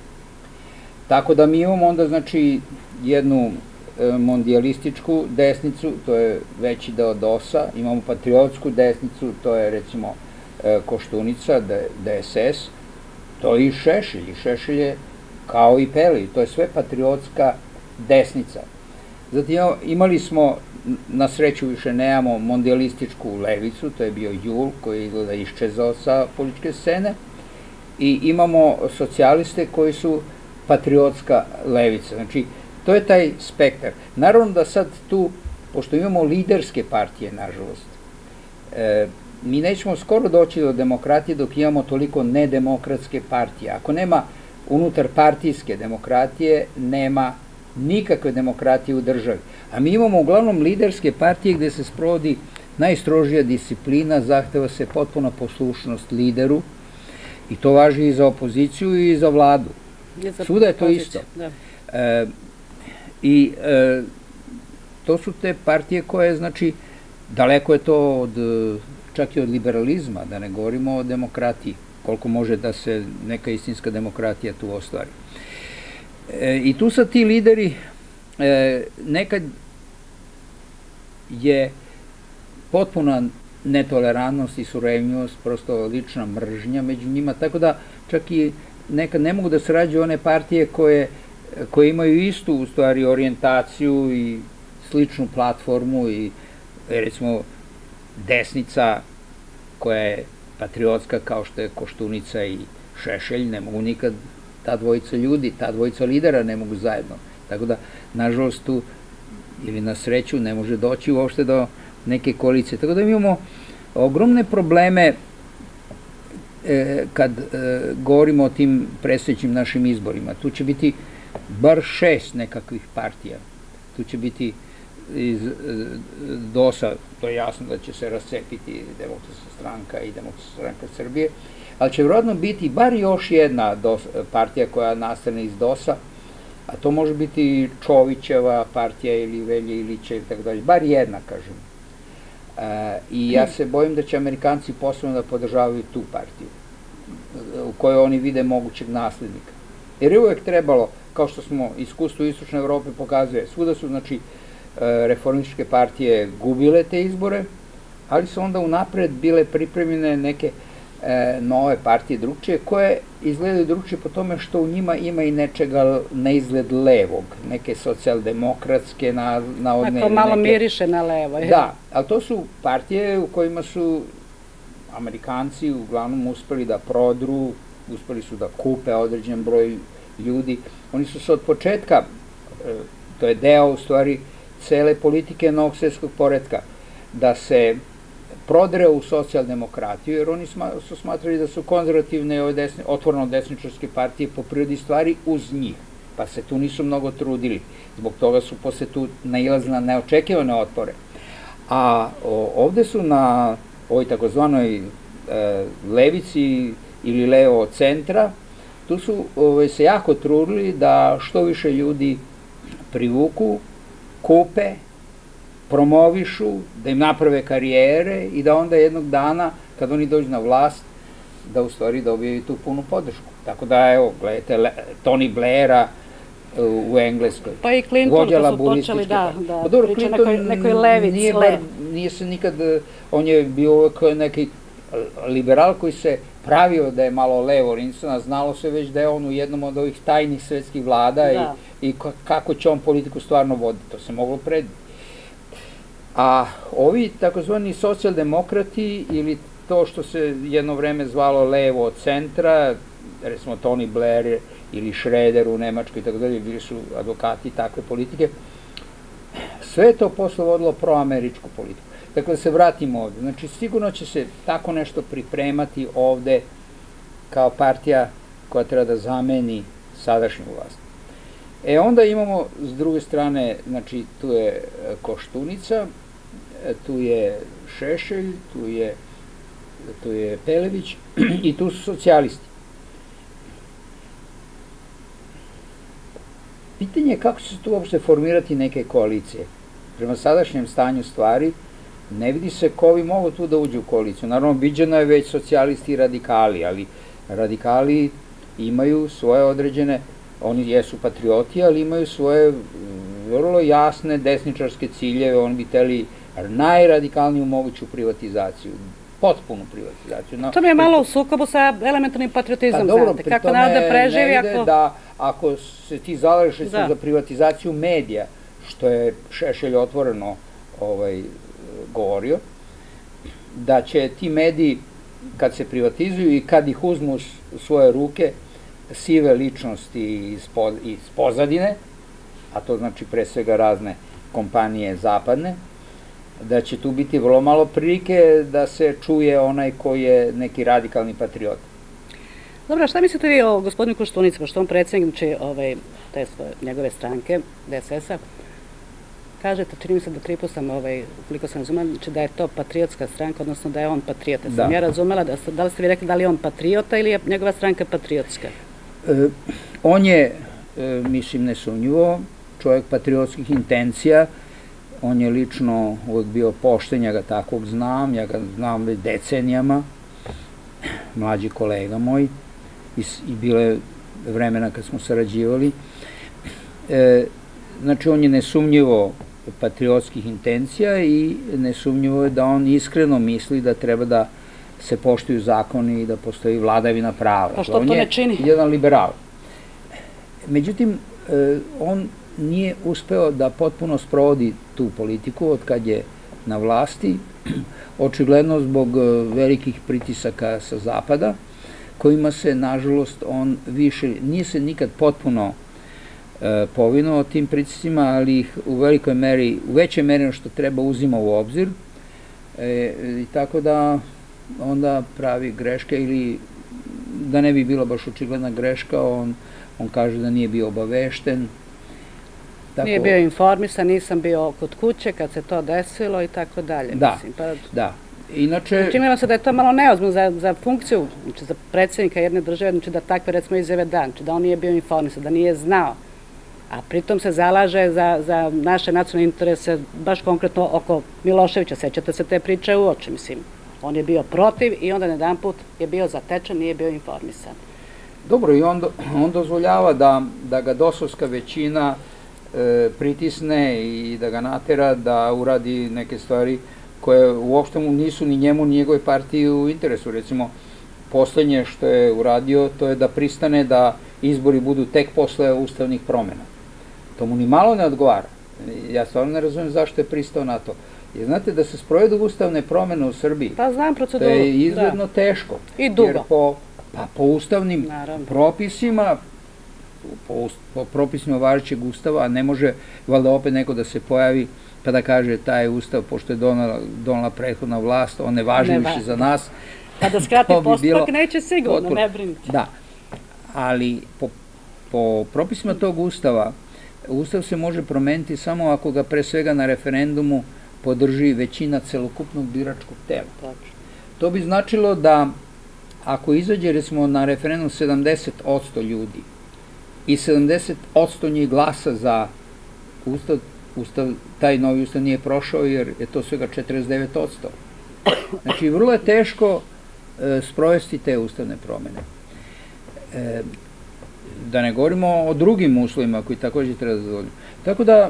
Tako da mi imamo onda znači jednu e, mondijalističku desnicu, to je veći deo dosa, imamo patriotsku desnicu, to je recimo e, Koštunica, D S S, to je i Šešelj, i Šešelj je kao i Peli, to je sve patriotska desnica. Zatim imali smo, na sreću više nemamo mondijalističku levicu, to je bio Jul koji je izgleda iščezao sa političke scene, i imamo socijaliste koji su patriotska levica. Znači, to je taj spektar. Naravno da sad tu, pošto imamo liderske partije, nažalost, e, mi nećemo skoro doći do demokratije dok imamo toliko nedemokratske partije. Ako nema unutar partijske demokratije, nema nikakve demokratije u državi. A mi imamo uglavnom liderske partije gde se sprovodi najstrožija disciplina, zahteva se potpuna poslušnost lideru i to važi i za opoziciju i za vladu. Svuda je to isto. E, I e, to su te partije koje, znači, daleko je to od, čak i od liberalizma, da ne govorimo o demokratiji, koliko može da se neka istinska demokratija tu ostvari. E, I tu sad ti lideri, e, nekad je potpuna netolerantnost i surevnjivost, prosto lična mržnja među njima, tako da čak i nekad ne mogu da sarađuju one partije koje, koje imaju istu u stvari orijentaciju i sličnu platformu i recimo desnica koja je patriotska kao što je Koštunica i Šešelj, ne mogu nikad ta dvojica ljudi, ta dvojica lidera ne mogu zajedno. Tako da, nažalost, tu ili na sreću ne može doći uopšte do neke koalicije. Tako da imamo ogromne probleme e, kad e, govorimo o tim predstojećim našim izborima. Tu će biti bar šest nekakvih partija. Tu će biti iz e, dosa, to je jasno da će se rascepiti Demokratska stranka i Demokratska stranka Srbije, ali će vjerojatno biti bar još jedna partija koja nastane iz DOS-a, a to može biti Čovićeva partija ili Velje Ilića ili tako dalje, bar jedna, kažem. I ja se bojim da će Amerikanci posebno da podržavaju tu partiju, u kojoj oni vide mogućeg naslednika. Jer je uvek trebalo, kao što smo iskustvo Istočne Evrope pokazuje, svuda su, znači, reformističke partije gubile te izbore, ali su onda unapred bile pripremljene neke nove partije drugčije, koje izgledaju drugčije po tome što u njima ima i nečega na izgled levog, neke socijaldemokratske, navodne... Ako malo miriše na levo. Da, ali to su partije u kojima su Amerikanci uglavnom uspeli da prodru, uspeli su da kupe određen broj ljudi. Oni su se od početka, to je deo u stvari cele politike novog svjetskog poretka, da se prodre u socijaldemokratiju, jer oni su smatrali da su konzervativne i otvoreno desničarske partije po prirodi stvari uz njih, pa se tu nisu mnogo trudili. Zbog toga su posle tu nailazili na neočekivane otpore. A ovde su na ovoj takozvanoj levici ili levo od centra, tu su se jako trudili da što više ljudi privuku, kupe, promovišu, da im naprave karijere i da onda jednog dana, kad oni dođu na vlast, da u stvari dobiju tu punu podršku. Tako da, evo, gledajte, Tony Blaira u Engleskoj. Pa i Clinton, kad su počeli da priča nekoj levici. Nije se nikad, on je bio uvek neki liberal koji se pravio da je malo levo orijentovan, znalo se već da je on u jednom od ovih tajnih svetskih vlada i kako će on politiku stvarno voditi. To se moglo predvidjeti. A ovi takozvani socijaldemokrati ili to što se jedno vreme zvalo levo od centra, recimo Tony Blair ili Schroeder u Nemačkoj i tako dalje, bili su advokati takve politike, sve to posle vodilo proameričku politiku. Dakle, da se vratimo ovde. Znači, sigurno će se tako nešto pripremati ovde kao partija koja treba da zameni sadašnju vlast. E, onda imamo s druge strane, znači, tu je Koštunica, tu je Šešelj, tu je Pelević i tu su socijalisti. Pitanje je kako će se tu uopšte formirati neke koalicije. Prema sadašnjem stanju stvari, ne vidi se ko bi mogo tu da uđe u koaliciju. Naravno, viđeno je već socijalisti i radikali, ali radikali imaju svoje određene, oni jesu patrioti, ali imaju svoje vrlo jasne desničarske ciljeve, oni bi hteli najradikalniju moguću privatizaciju, potpunu privatizaciju. To mi je malo u sukobu sa elementarnim patriotizmom, znate, kako narod da preživi ako... Ne ide da ako se ti zalažeš za privatizaciju medija, što je Šešelj otvoreno govorio, da će ti mediji, kad se privatizuju i kad ih uzmu u svoje ruke, sive ličnosti iz pozadine, a to znači pre svega razne kompanije zapadne, da će tu biti vrlo malo prilike da se čuje onaj koji je neki radikalni patriot. Dobro, šta mislite vi o gospodinu Koštunici, pošto on predsjednik te njegove stranke, D S S-a, kažete, čini mi se da tri put sam, ukoliko sam razumela, da je to patriotska stranka, odnosno da je on patriota. Sam ja razumela, da li ste vi rekli da li je on patriota ili je njegova stranka patriotska? On je, mislim, nesumnjivo, čovjek patriotskih intencija, on je lično uvijek bio pošten, ja ga takvog znam, ja ga znam već decenijama, mlađi kolega moj, i bilo je vremena kad smo sarađivali. Znači, on je nesumnjivo patriotskih intencija i nesumnjivo je da on iskreno misli da treba da se poštuju zakoni i da postoji vladavina prava. Pa što to ne čini? On je jedan liberal. Međutim, on nije uspeo da potpuno sprovodi tu politiku od kad je na vlasti, očigledno zbog velikih pritisaka sa zapada, kojima se, nažalost, on više, nije se nikad potpuno povinuo tim pritiscima, ali ih u velikoj meri, u većoj meri što treba uzima u obzir, i tako da onda pravi greške ili da ne bi bila baš očigledna greška, on kaže da nije bio obavešten. Nije bio informisan, nisam bio kod kuće kad se to desilo i tako dalje. Da, da. Inače... Čini vam se da je to malo neozbiljno za, za funkciju, znači za predsjednika jedne države, znači da takve recimo izjave da, znači da on nije bio informisan, da nije znao, a pritom se zalaže za, za naše nacionalne interese, baš konkretno oko Miloševića, sećate se te priče u oči, mislim. On je bio protiv i onda jedanput je bio zatečen, nije bio informisan. Dobro, i on, on dozvoljava da, da ga dosovska većina e, pritisne i da ga natera da uradi neke stvari koje uopšte mu nisu ni njemu ni njegove partiji u interesu. Recimo, poslednje što je uradio, to je da pristane da izbori budu tek posle ustavnih promjena. To mu ni malo ne odgovara. Ja stvarno ne razumijem zašto je pristao na to. Jer znate da se sprovedu ustavne promjene u Srbiji, pa znam proceduru, to je izgledno teško. I dugo. Jer po, pa po ustavnim Naravno. propisima, po, po propisima važećeg ustava, ne može valjda opet neko da se pojavi pa da kaže taj ustav, pošto je donala, donala prethodna vlast, on ne važi ne više za nas. Pa da skrati bi postupak neće sigurno, potpuno, ne brinite. Da, ali po, po propisima tog ustava, ustav se može promeniti samo ako ga pre svega na referendumu podrži većina celokupnog biračkog tela. Tačno. To bi značilo da ako izađe recimo na referendum sedamdeset posto ljudi i sedamdeset posto njih glasa za ustav, ustav, taj novi ustav nije prošao jer je to svega četrdeset devet posto. Znači, vrlo je teško e, sprovesti te ustavne promjene. E, da ne govorimo o drugim uslovima koji također treba zadovoljiti. Tako da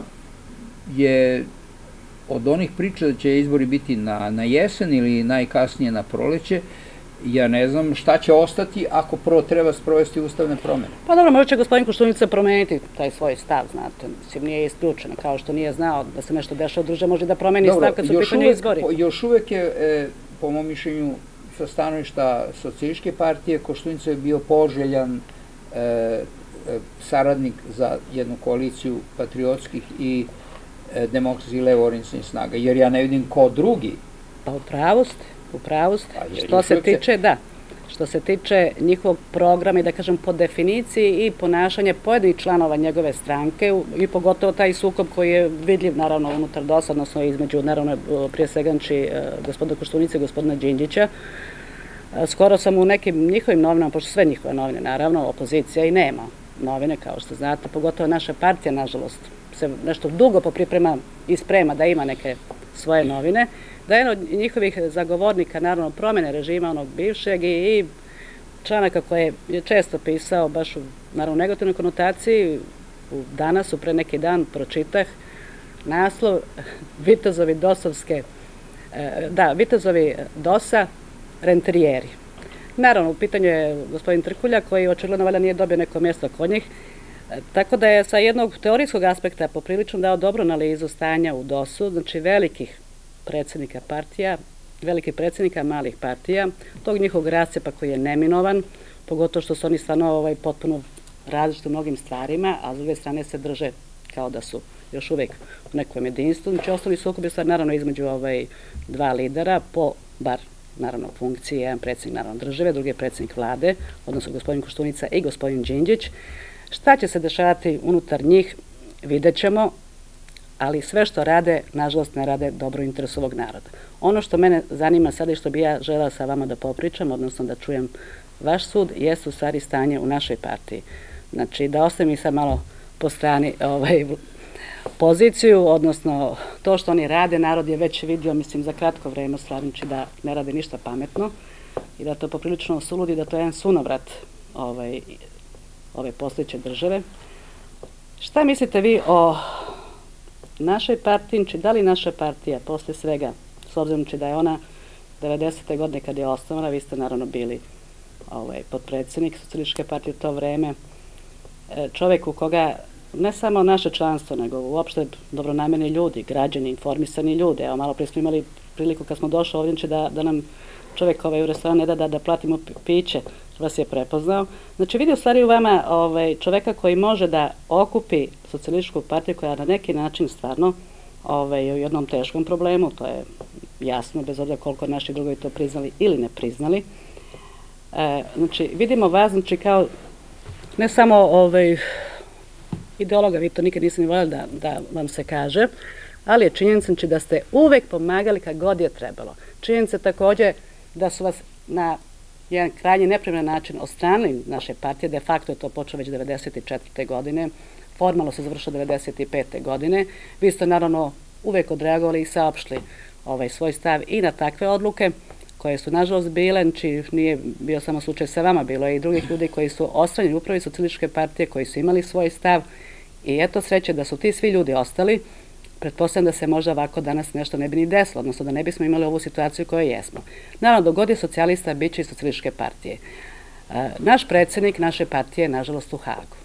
je od onih priča da će izbori biti na, na jesen ili najkasnije na proleće, ja ne znam šta će ostati ako prvo treba sprovesti ustavne promjene. Pa dobro, možda će gospodin Koštunica promeniti taj svoj stav, znate, mislim, nije isključeno, kao što nije znao da se nešto dešava u druže, može da promeni dobro, stav kad su pitanje izbori. Još uvek je, e, po mom mišljenju, sa stanovišta socijalističke partije, Koštunica je bio poželjan e, e, saradnik za jednu koaliciju patriotskih i e, demokratskih levo-orijentnih snaga, jer ja ne vidim ko drugi. Pa u pravu ste. U pravu ste. Što se tiče, da, što se tiče njihovog programa i da kažem po definiciji i ponašanje pojedinih članova njegove stranke i pogotovo taj sukob koji je vidljiv naravno unutar D O S, odnosno između naravno prije svega gospodina Koštunice i gospodina Đinđića. Skoro sam u nekim njihovim novinama, pošto sve njihove novine naravno, opozicija i nema novine kao što znate, pogotovo naša partija nažalost se nešto dugo popriprema i sprema da ima neke svoje novine, da je jedan od njihovih zagovornika, naravno, promjene režima onog bivšeg i članaka koje je često pisao, baš u, naravno, negativnoj konotaciji, u Danasu, pre neki dan, pročitah naslov Vitezovi dosovske, da, Vitezovi dosa rentrijeri. Naravno, u pitanju je gospodin Trkulja, koji očigledno valjda nije dobio neko mjesto kod njih, tako da je sa jednog teorijskog aspekta poprilično dao dobru analizu stanja u D O S-u, znači velikih predsjednika partija, velikih predsjednika malih partija, tog njihovog rascepa koji je neminovan, pogotovo što su oni stvarno ovaj, potpuno različiti u mnogim stvarima, a s druge strane se drže kao da su još uvijek u nekom jedinstvu. Znači, osnovni sukob je stvar naravno između ovaj, dva lidera, po bar naravno funkciji, jedan predsjednik naravno države, drugi je predsjednik vlade, odnosno gospodin Koštunica i gospodin Đinđić. Šta će se dešavati unutar njih, vidjet ćemo, ali sve što rade, nažalost, ne rade dobro u interesu ovog naroda. Ono što mene zanima sada i što bi ja želela sa vama da popričam, odnosno da čujem vaš sud, jeste u stvari stanje u našoj partiji. Znači, da ostavim i sad malo po strani ovaj, poziciju, odnosno to što oni rade, narod je već vidio, mislim, za kratko vreme stvarniči da ne rade ništa pametno i da to poprilično suludi, da to je jedan sunovrat ovaj, ove postojeće države. Šta mislite vi o našoj partiji, da li naša partija posle svega, s obzirom da je ona devedesete godine kad je osnovana, vi ste naravno bili ovaj, podpredsjednik Socijalističke partije u to vreme, čovjek u koga ne samo naše članstvo, nego uopšte dobronamerni ljudi, građani, informisani ljudi. Evo, malo prije smo imali priliku kad smo došli ovdje da, da nam čovjek ovaj, u restoran ne da, da da platimo piće, vas je prepoznao. Znači, vidi u stvari u vama ovaj, čovjeka koji može da okupi Socijalističku partiju koja na neki način stvarno ovaj, u jednom teškom problemu, to je jasno, bez obzira koliko naši drugovi to priznali ili ne priznali. E, znači, vidimo vas, znači, kao ne samo ovaj, ideologa, vi to nikad niste ni voljeli da, da vam se kaže, ali je činjenica da ste uvek pomagali kad god je trebalo. Činjenica takođe da su vas na jedan krajnje neprimeran način odstranili naše partije, de facto je to počeo već devedeset četvrte godine, formalno se završilo devedeset pete godine. Vi ste naravno uvek odreagovali i saopštili ovaj svoj stav i na takve odluke koje su nažalost bile, znači nije bio samo slučaj sa vama, bilo je i drugih ljudi koji su ostranjeni upravo iz socijalističke partije, koji su imali svoj stav i eto sreće da su ti svi ljudi ostali. Pretpostavljam da se možda ovako danas nešto ne bi ni desilo, odnosno da ne bismo imali ovu situaciju koju jesmo. Naravno, dok god je socijalista, bit će i socijalističke partije. Naš predsednik naše partije je, nažalost, u Hagu.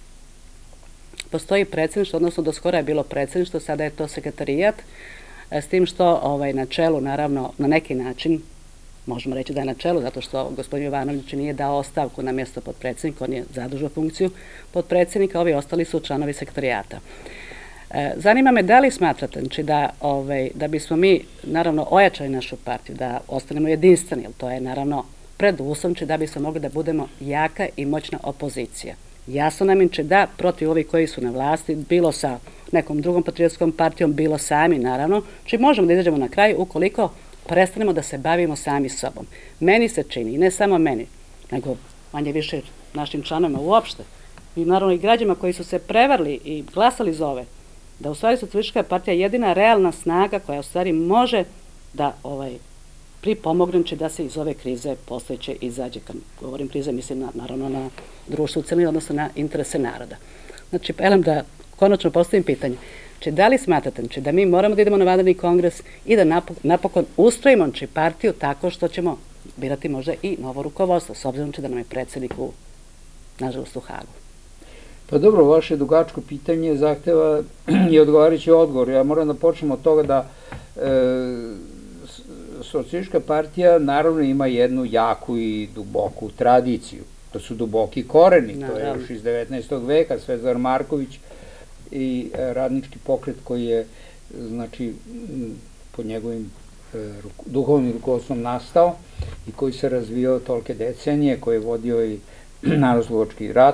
Postoji predsedništvo, odnosno do skora je bilo predsedništvo, sada je to sekretarijat, s tim što na čelu, naravno, na neki način, možemo reći da je na čelu, zato što gospodin Jovanović nije dao ostavku na mjesto podpredsednika, on je zadržao funkciju podpredsednika, ovi ostali su članovi sekretarijata. Zanima me da li smatrate znači, da, ovaj, da bismo mi naravno ojačali našu partiju, da ostanemo jedinstveni, jer to je naravno preduslov da bismo mogli da budemo jaka i moćna opozicija. Jasno nam je da protiv ovih koji su na vlasti, bilo sa nekom drugom patriotskom partijom, bilo sami naravno, či možemo da izađemo na kraj ukoliko prestanemo da se bavimo sami sobom. Meni se čini, i ne samo meni, nego manje više našim članovima uopšte, i naravno i građanima koji su se prevarili i glasali za ove, da u stvari socijalistička partija je jedina realna snaga koja u stvari može da ovaj, pripomogne da se iz ove krize postojeće izađe. Kad govorim krize, mislim na, naravno na društvo u celini, odnosno na interese naroda. Znači, elam da konačno postavim pitanje. Znači, da li smatrate znači, da mi moramo da idemo na vanredni kongres i da napokon ustrojimo znači, partiju tako što ćemo birati možda i novo rukovodstvo, s obzirom da nam je predsednik u, nažalost, u Hagu? Pa dobro, vaše dugačko pitanje zahteva i odgovarajući odgovor. Ja moram da počnem od toga da e, socijalistička partija naravno ima jednu jaku i duboku tradiciju. To su duboki koreni, to je još iz devetnaestog veka, Svetozar Marković i radnički pokret koji je, znači, pod njegovim duhovnim rukovodstvom nastao i koji se razvijao tolike decenije, koji je vodio i Narodnooslobodilački rat.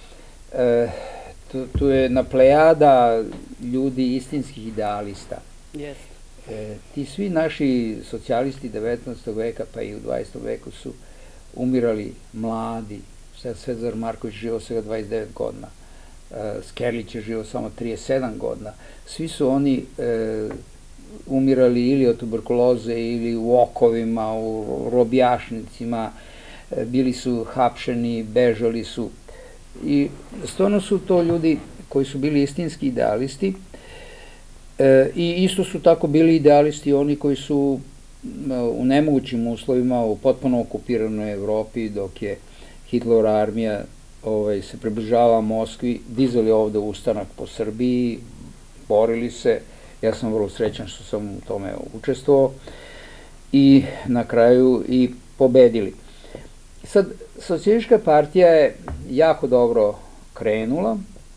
Tu je naplejada ljudi istinskih idealista. Ti svi naši socijalisti devetnaestog veka pa i u dvadesetom veku su umirali mladi. Svetozar Marković živio svega dvadeset devet godina. Skerlić je živio samo trideset sedam godina. Svi su oni umirali ili od tuberkuloze ili u okovima, u robijašnicima, bili su hapšeni, bežali su. I stvarno su to ljudi koji su bili istinski idealisti i isto su tako bili idealisti oni koji su u nemogućim uslovima u potpuno okupiranoj Evropi dok je Hitlerova armija se približava Moskvi, dizali ovde ustanak po Srbiji, borili se. Ja sam vrlo srećan što sam u tome učestvovao i na kraju i pobedili. Sad, socijalistička partija je jako dobro krenula.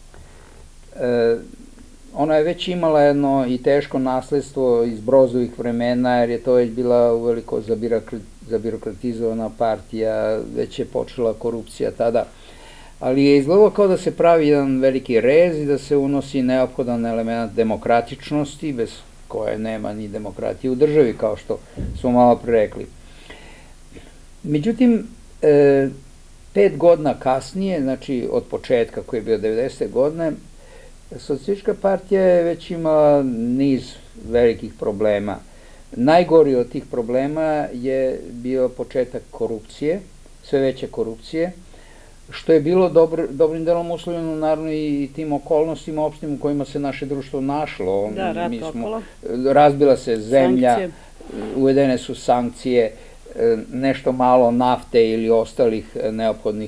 Ona je već imala jedno i teško nasledstvo iz Brozovih vremena, jer je to već bila uveliko zabirokratizovana partija, već je počela korupcija tada. Ali je izgledalo kao da se pravi jedan veliki rez i da se unosi neophodan element demokratičnosti, bez koje nema ni demokratije u državi, kao što smo malo pre rekli. Međutim, pet godina kasnije, znači od početka koji je bio devedesete godine, socijalistička partija je već imala niz velikih problema. Najgori od tih problema je bio početak korupcije, sve veće korupcije, što je bilo dobrim delom uslovljeno naravno i tim okolnostima opštim u kojima se naše društvo našlo. Da, rat okolo. Razbila se zemlja, uvedene su sankcije, nešto malo nafte ili ostalih neophodnih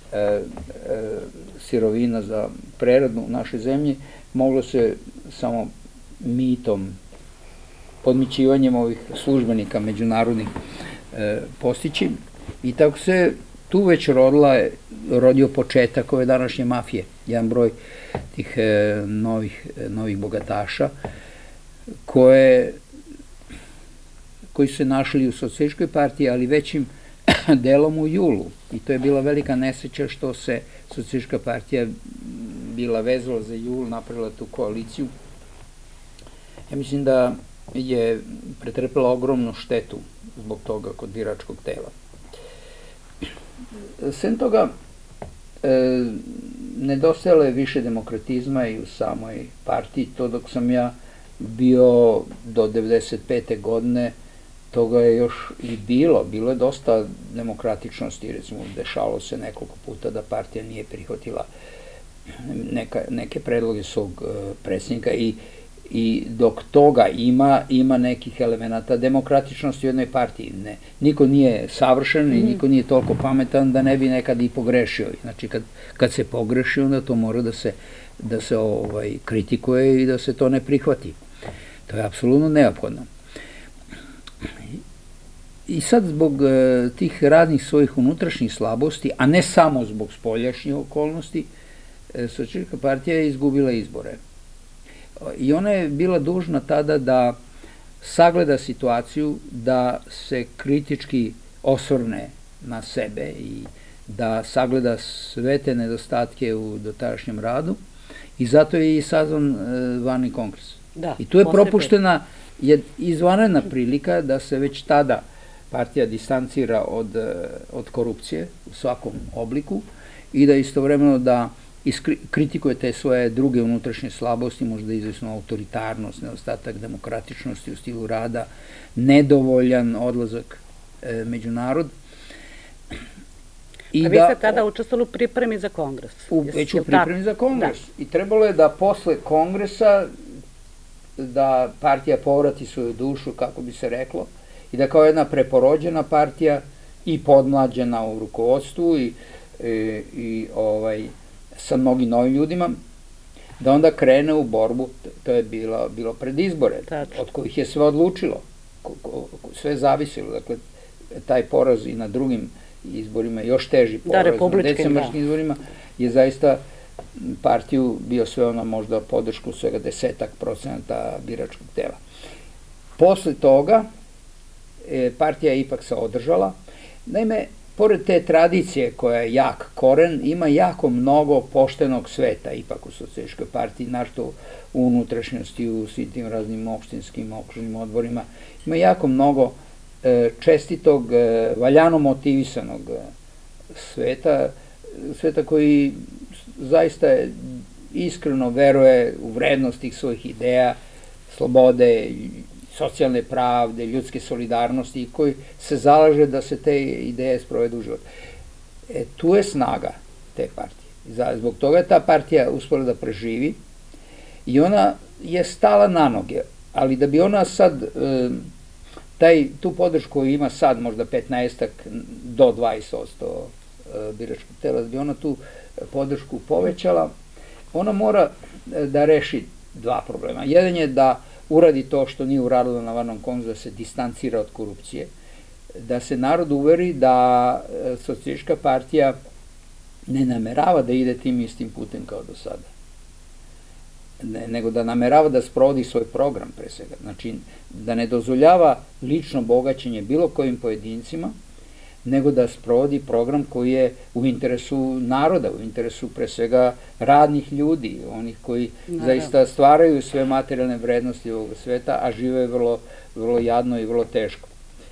sirovina za preradu u našoj zemlji, moglo se samo mitom, podmićivanjem ovih službenika međunarodnih postići i tako se tu već rodio početak ove današnje mafije, jedan broj tih novih bogataša koje koji su se našli u socijalističkoj partiji, ali većim delom u julu. I to je bila velika nesreća što se socijalistička partija bila vezala za jul, napravila tu koaliciju Ja mislim da je pretrpela ogromnu štetu zbog toga kod biračkog tela. Sem toga, e, nedostajalo je više demokratizma i u samoj partiji. To dok sam ja bio do devedeset pete godine, toga je još i bilo. Bilo je dosta demokratičnosti, recimo dešalo se nekoliko puta da partija nije prihvatila neka, neke predloge svog predsjednika i I dok toga ima, ima nekih elemenata demokratičnosti u jednoj partiji. Ne, niko nije savršen i niko nije toliko pametan da ne bi nekad i pogrešio. Znači, kad, kad se pogreši, onda to mora da se, da se ovaj, kritikuje i da se to ne prihvati. To je apsolutno neophodno. I sad zbog e, tih raznih svojih unutrašnjih slabosti, a ne samo zbog spoljašnjih okolnosti, e, Socijalistička partija je izgubila izbore. I ona je bila dužna tada da sagleda situaciju, da se kritički osvrne na sebe i da sagleda sve te nedostatke u dotadašnjem radu i zato je i sazvan vanredni kongres. Da, I tu je propuštena je izvanredna prilika da se već tada partija distancira od, od korupcije u svakom obliku i da istovremeno da kritikuje te svoje druge unutrašnje slabosti, možda izvesno autoritarnost, nedostatak demokratičnosti u stilu rada, nedovoljan odlazak e, među narod. I A vi ste tada učestvovali u pripremi za kongres? U, već u pripremi za kongres. Da. I trebalo je da posle kongresa da partija povrati svoju dušu, kako bi se reklo, i da kao jedna preporođena partija i podmlađena u rukovodstvu i, i, i ovaj, sa mnogim novim ljudima, da onda krene u borbu, to je bilo, bilo pred izbore, od kojih je sve odlučilo, sve zavisilo, dakle, taj poraz i na drugim izborima, još teži poraz na decembarskim izborima, je zaista partiju bio sve ona možda podršku svega desetak procenata biračkog tela. Posle toga, partija je ipak se održala, naime, pored te tradicije koja je jak koren, ima jako mnogo poštenog sveta ipak u Socijalističkoj partiji, našto u unutrašnjosti, u svim tim raznim opštinskim, okružnim odborima. Ima jako mnogo čestitog, valjano motivisanog sveta, sveta koji zaista iskreno veruje u vrednost tih svojih ideja, slobode, socijalne pravde, ljudske solidarnosti i koji se zalaže da se te ideje sprovedu u život. E, tu je snaga te partije. Zbog toga je ta partija uspela da preživi i ona je stala na noge, ali da bi ona sad, e, taj, tu podršku koju ima sad možda petnaestak do dvadeset posto biračkog tela, da bi ona tu podršku povećala, ona mora da reši dva problema. Jedan je da uradi to što nije uradila na vanrednom kongresu, da se distancira od korupcije, da se narod uveri da Socijalistička partija ne namerava da ide tim istim putem kao do sada, ne, nego da namerava da sprovodi svoj program pre svega. Znači, da ne dozvoljava lično bogaćenje bilo kojim pojedincima, nego da sprovodi program koji je u interesu naroda, u interesu pre svega radnih ljudi, onih koji zaista stvaraju sve materijalne vrednosti ovog sveta, a žive vrlo, vrlo jadno i vrlo teško.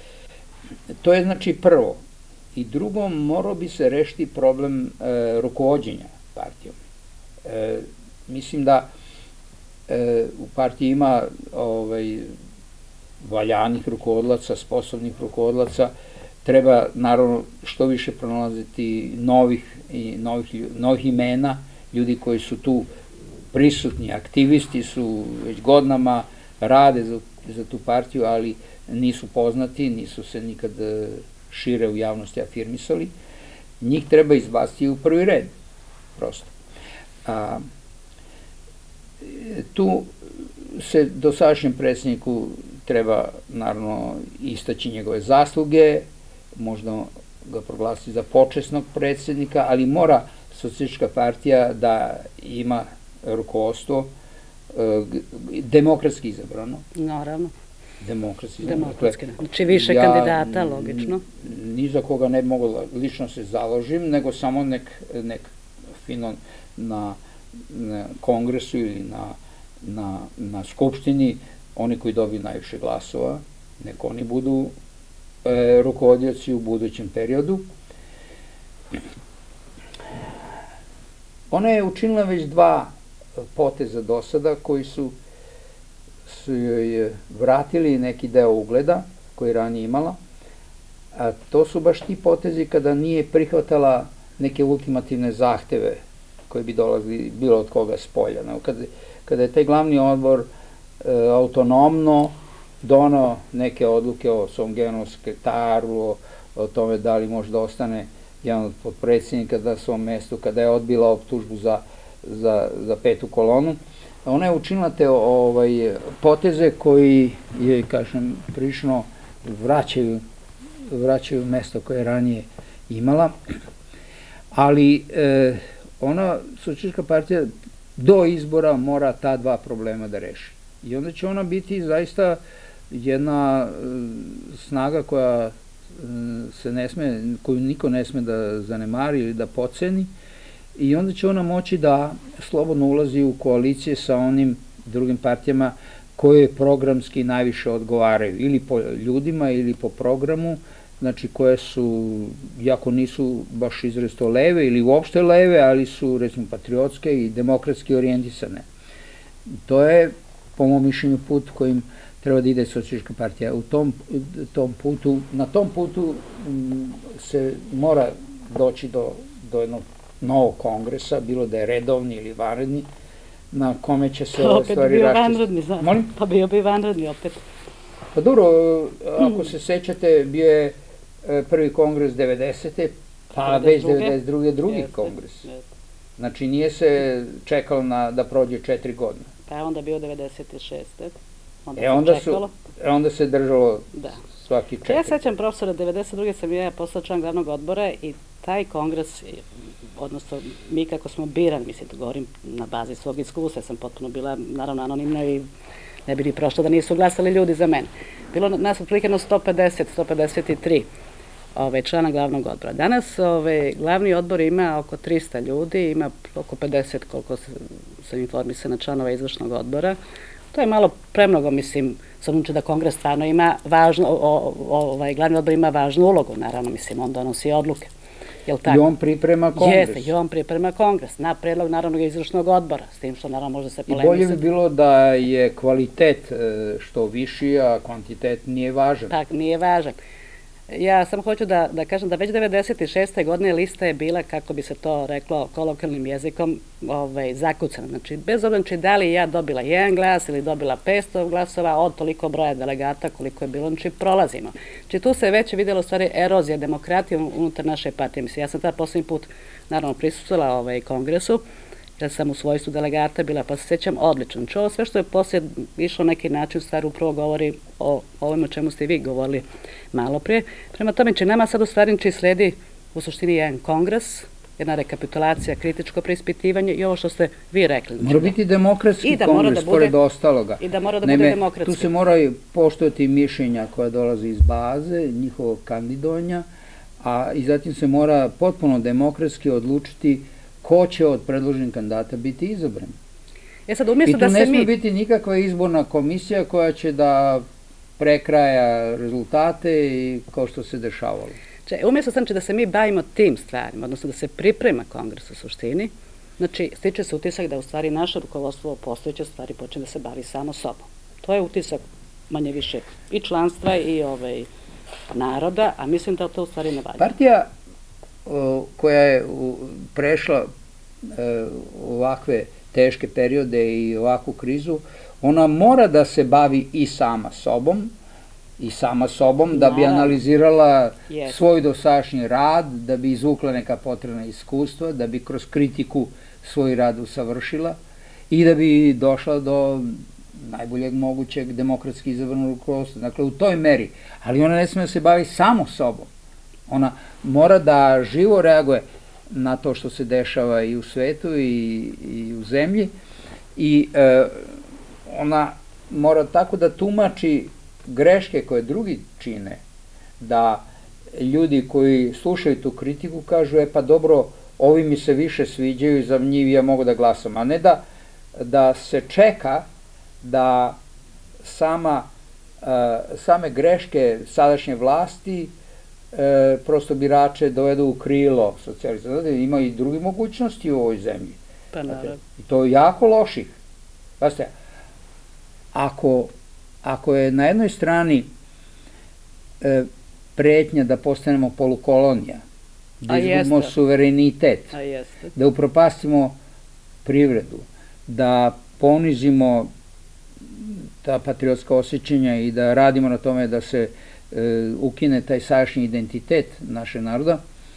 To je znači prvo. I drugo, morao bi se rešiti problem e, rukovođenja partijom. E, mislim da e, u partiji ima ovaj, valjanih rukovodlaca, sposobnih rukovodlaca. Treba, naravno, što više pronalaziti novih, i novih, novih imena, ljudi koji su tu prisutni, aktivisti su već godinama, rade za, za tu partiju, ali nisu poznati, nisu se nikad šire u javnosti afirmisali. Njih treba izbaciti u prvi red, prosto. A, tu se dosadašnjem predsjedniku treba, naravno, istaći njegove zasluge, možda ga proglasiti za počasnog predsjednika, ali mora Socijalistička partija da ima rukovodstvo demokratski izabrano. Naravno. Demokratski izabrano. Znači više kandidata, logično. Ni za koga ne mogu lično se založim, nego samo nek, nek fino na, na kongresu ili na, na, na skupštini oni koji dobiju najviše glasova, nek oni budu e, rukovodioci u budućem periodu. Ona je učinila već dva poteza do sada koji su, su joj vratili neki deo ugleda koji ranije imala, a to su baš ti potezi kada nije prihvatala neke ultimativne zahteve koji bi dolazili bilo od koga s polja. Kada, kada je taj glavni odbor e, autonomno donao neke odluke o svom generalnom sekretaru, o, o tome da li može da ostane jedan od potpredsjednika na svom mestu, kada je odbila optužbu za, za, za petu kolonu. Ona je učinila te ovaj, poteze koji je, kažem, prilično vraćaju, vraćaju mesto koje je ranije imala, ali e, ona, Socijalistička partija, do izbora mora ta dva problema da reši. I onda će ona biti zaista jedna e, snaga koja se ne sme, koju niko ne sme da zanemari ili da podceni, i onda će ona moći da slobodno ulazi u koalicije sa onim drugim partijama koje programski najviše odgovaraju, ili po ljudima ili po programu, znači koje su, iako nisu baš izrazito leve ili uopšte leve, ali su recimo patriotske i demokratski orijentisane. To je, po mom mišljenju, put kojim treba da ide Socijalistička partija. U tom, tom putu, na tom putu se mora doći do, do jednog novog kongresa, bilo da je redovni ili vanredni, na kome će se ove stvari raščistiti. Molim? Pa bio bi vanredni opet. Pa dobro, ako se sećate, bio je prvi kongres devedesete, pa već devedeset druge drugi kongres. Znači nije se čekalo na, da prođe četiri godine. Pa je onda bio devedeset šeste. E onda, su, onda se držalo da. Svaki četiri. Ja sećam, profesora, devedeset druge sam ja postala član glavnog odbora i taj kongres, odnosno mi kako smo birani, mislim, to govorim na bazi svog iskustva, sam potpuno bila, naravno, anonimna i ne bi ni prošlo da nisu glasali ljudi za mene. Bilo nas otprilike na sto pedeset, sto pedeset tri ove, člana glavnog odbora. Danas ove, glavni odbor ima oko trista ljudi, ima oko pedeset koliko sam informisana članova izvršnog odbora. To je malo premnogo, mislim, sam uče da kongres stvarno ima važnu, ovaj, glavni odbor ima važnu ulogu, naravno, mislim, on donosi odluke. I on priprema kongres. Jeste, i on priprema kongres, na predlog naravno izvršnog odbora, s tim što naravno može se polemisati. I bolje bi bilo da je kvalitet što viši, a kvantitet nije važan. Tak, nije važan. Ja samo hoću da, da kažem da već devedeset šeste godine lista je bila, kako bi se to reklo kolokvijalnim jezikom, ovaj, zakucana. Znači, bez obzira znači da li ja dobila jedan glas ili dobila petsto glasova od toliko broja delegata koliko je bilo, znači prolazimo. Znači, tu se već vidjela u stvari erozija demokratije unutar naše partije. Mislim, ja sam tada poslednji put, naravno, prisustila ovaj kongresu, jer sam u svojstvu delegata bila, pa se sjećam odlično. Znači, ovo sve što je poslije išlo neki način, stvar upravo govori o ovome o čemu ste vi govorili malo prije. Prema tome, će nama sad u stvari či sledi u suštini jedan kongres, jedna rekapitulacija, kritičko preispitivanje i ovo što ste vi rekli. Mora biti demokratski kongres, pored ostaloga. I da mora da bude demokratski. Tu se moraju poštovati mišljenja koja dolaze iz baze, njihovog kandidovanja, a i zatim se mora potpuno demokratski odlučiti ko će od predloženih kandidata biti izabran. E sad, umjesto I tu da se ne sme mi... biti nikakva izborna komisija koja će da prekraja rezultate i kao što se dešavalo. Če, umjesto znači da se mi bavimo tim stvarima, odnosno da se priprema kongres u suštini, znači stiče se utisak da u stvari naše rukovodstvo postojeće stvari počne da se bavi samo sobom. To je utisak manje više i članstva i ovaj, naroda, a mislim da to u stvari ne valja. Partija koja je prešla ovakve teške periode i ovakvu krizu, ona mora da se bavi i sama sobom, i sama sobom, da bi analizirala svoj dosadašnji rad, da bi izvukla neka potrebna iskustva, da bi kroz kritiku svoj rad usavršila i da bi došla do najboljeg mogućeg demokratski izabranog rukovodstva. Dakle, u toj meri. Ali ona ne sme da se bavi samo sobom. Ona mora da živo reaguje na to što se dešava i u svetu i, i u zemlji i e, ona mora tako da tumači greške koje drugi čine, da ljudi koji slušaju tu kritiku kažu, e pa dobro, ovi mi se više sviđaju i za njih ja mogu da glasam, a ne da, da se čeka da sama, same greške sadašnje vlasti prosto birače dovedu u krilo socijalizacije. Ima i drugi mogućnosti u ovoj zemlji. Pa naravno. I to je jako loših. Pazite, ako, ako je na jednoj strani e, pretnja da postanemo polukolonija, da izgubimo suverenitet, da upropastimo privredu, da ponizimo ta patriotska osjećanja i da radimo na tome da se e, ukine taj sadašnji identitet naše naroda,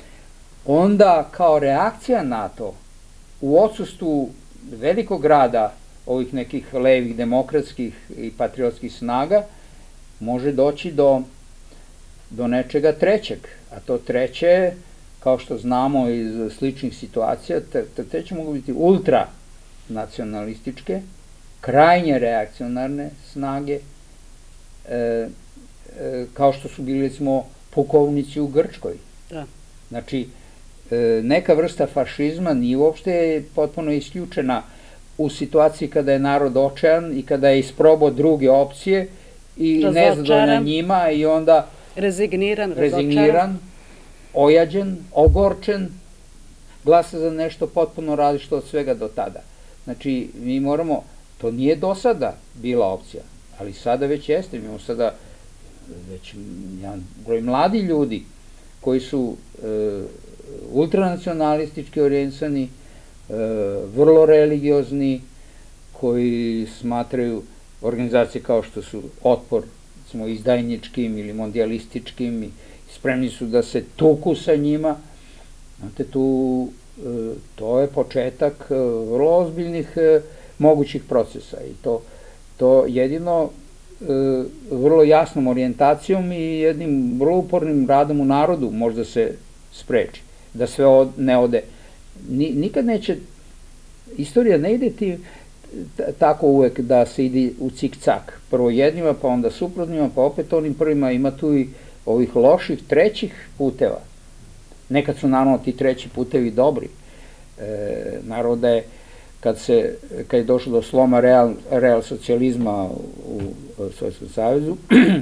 onda kao reakcija na to, u odsustvu velikog grada ovih nekih levih, demokratskih i patriotskih snaga, može doći do, do nečega trećeg. A to treće, kao što znamo iz sličnih situacija, te treće mogu biti ultranacionalističke, krajnje reakcionarne snage, e, e, kao što su bili, recimo, pukovnici u Grčkoj. Da. Znači, e, neka vrsta fašizma nije uopšte potpuno isključena u situaciji kada je narod očajan i kada je isprobao druge opcije i nezadovoljan njima i onda rezigniran, rezigniran, ojađen, ogorčen, glasa za nešto potpuno različito od svega do tada. Znači, mi moramo, to nije do sada bila opcija, ali sada već jeste, mi imamo sada već jedan broj mladi ljudi koji su e, ultranacionalistički orijentisani, vrlo religiozni, koji smatraju organizacije kao što su Otpor, recimo izdajničkim ili mondijalističkim, i spremni su da se tuku sa njima. Znate, tu, to je početak vrlo ozbiljnih mogućih procesa i to, to jedino vrlo jasnom orijentacijom i jednim vrlo upornim radom u narodu možda se spreči, da sve ne ode. Nikad neće, istorija ne ide ti tako uvek da se ide u cik-cak. Prvo jednima, pa onda suprotnima, pa opet onim prvima. Ima tu i ovih loših trećih puteva. Nekad su naravno ti treći putevi dobri. Naravno da je, kad je došlo do sloma real socijalizma u Sovjetskom savezu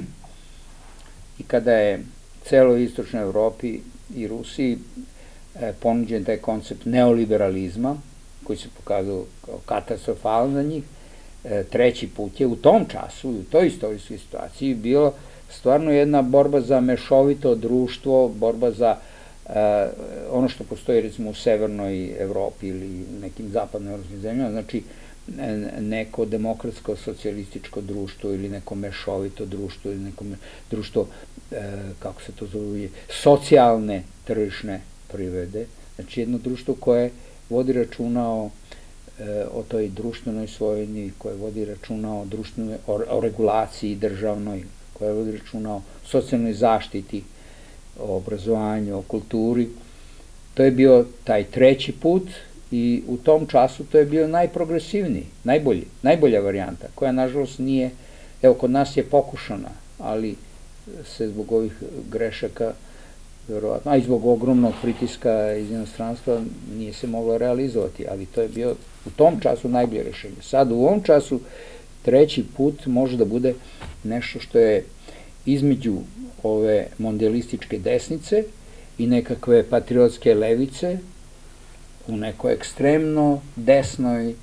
i kada je celoj istočnoj Evropi i Rusiji ponuđen taj koncept neoliberalizma, koji se pokazao kao katastrofalan za njih, treći put je u tom času, u toj istorijskoj situaciji, bilo stvarno jedna borba za mešovito društvo, borba za ono što postoji recimo u severnoj Evropi ili nekim zapadnoevropskim zemljama, znači neko demokratsko socijalističko društvo ili neko mešovito društvo ili neko društvo, kako se to zove, socijalne tržišne privrede, znači jedno društvo koje vodi računa o, o toj društvenoj svojini, koje vodi računa o, društvenoj, o regulaciji državnoj, koje vodi računa o socijalnoj zaštiti, o obrazovanju, o kulturi. To je bio taj treći put i u tom času to je bio najprogresivniji, najbolji, najbolja varijanta, koja nažalost nije, evo kod nas je pokušana, ali se zbog ovih grešaka verovatno, a i zbog ogromnog pritiska iz inostranstva nije se moglo realizovati, ali to je bio u tom času najbolje rešenje. Sad u ovom času treći put može da bude nešto što je između ove mondijalističke desnice i nekakve patriotske levice u nekoj ekstremno desnoj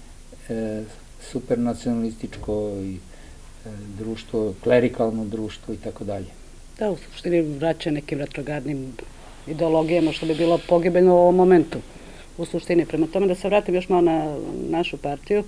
supernacionalističko društvo, klerikalno društvo i tako dalje. Da, u suštini vraća nekim retrogradnim ideologijama, što bi bilo pogibeljno u ovom momentu. U suštini, prema tome da se vratim još malo na našu partiju,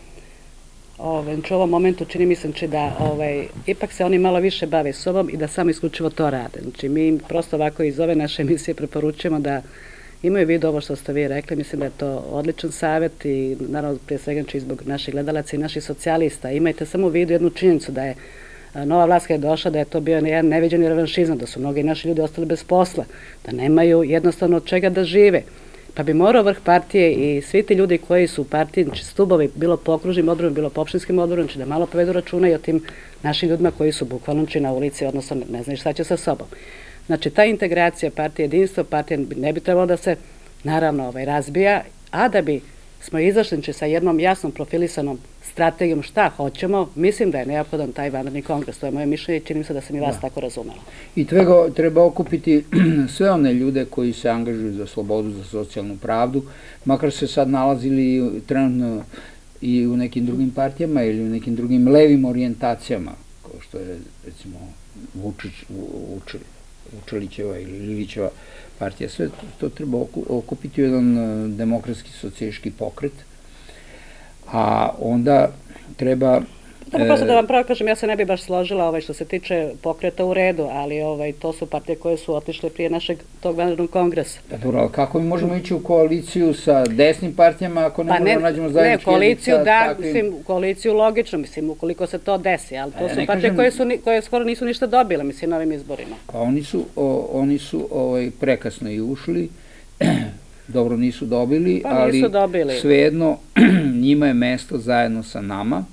u ovom momentu čini mi se da ipak se oni malo više bave sobom i da samo isključivo to rade. Znači, mi prosto ovako iz ove naše emisije preporučujemo da imaju vid ovo što ste vi rekli, mislim da je to odličan savjet i naravno prije svega i zbog naših gledalaca i naših socijalista. Imajte samo u vidu jednu činjenicu da je nova vlast kada je došla, da je to bio jedan neviđeni revanšizam, da su mnogi naši ljudi ostali bez posla, da nemaju jednostavno od čega da žive. Pa bi morao vrh partije i svi ti ljudi koji su u partiji, znači stubovi, bilo po okružnim odborima, bilo po opštinskim odborima, znači da malo povedu računa i o tim našim ljudima koji su bukvalno na ulici, odnosno ne znaju šta će sa sobom. Znači, ta integracija partije, jedinstvo partije ne bi trebalo da se naravno razbija, a da bi smo izašli znači, sa jednom jasnom profilisanom strategijom šta hoćemo, mislim da je neophodan taj vanredni kongres. To je moje mišljenje i čini mi se da sam i vas tako razumela. I treba, treba okupiti sve one ljude koji se angažuju za slobodu, za socijalnu pravdu, makar se sad nalazili trenutno i u nekim drugim partijama ili u nekim drugim levim orijentacijama, kao što je recimo Vučić, Vučić, Vučelićeva ili Ilićeva partija. Sve to, to treba okupiti u jedan demokratski socijalistički pokret, a onda treba... Tako prosto da vam pravo kažem, ja se ne bi baš složila ovaj, što se tiče pokreta u redu, ali ovaj, to su partije koje su otišle prije našeg tog vanrednog kongresa. Pa dobro, ali kako mi možemo ići u koaliciju sa desnim partijama ako ne pa možemo nađemo zajednički jezik? Ne, koaliciju da, takvim... mislim, koaliciju logično, mislim, ukoliko se to desi, ali to ja su partije kažem... koje, su, koje skoro nisu ništa dobile, mislim, na ovim izborima. Pa oni su, o, oni su ovaj, prekasno i ušli, dobro nisu dobili, pa nisu ali dobili. Svejedno njima je mesto zajedno sa nama,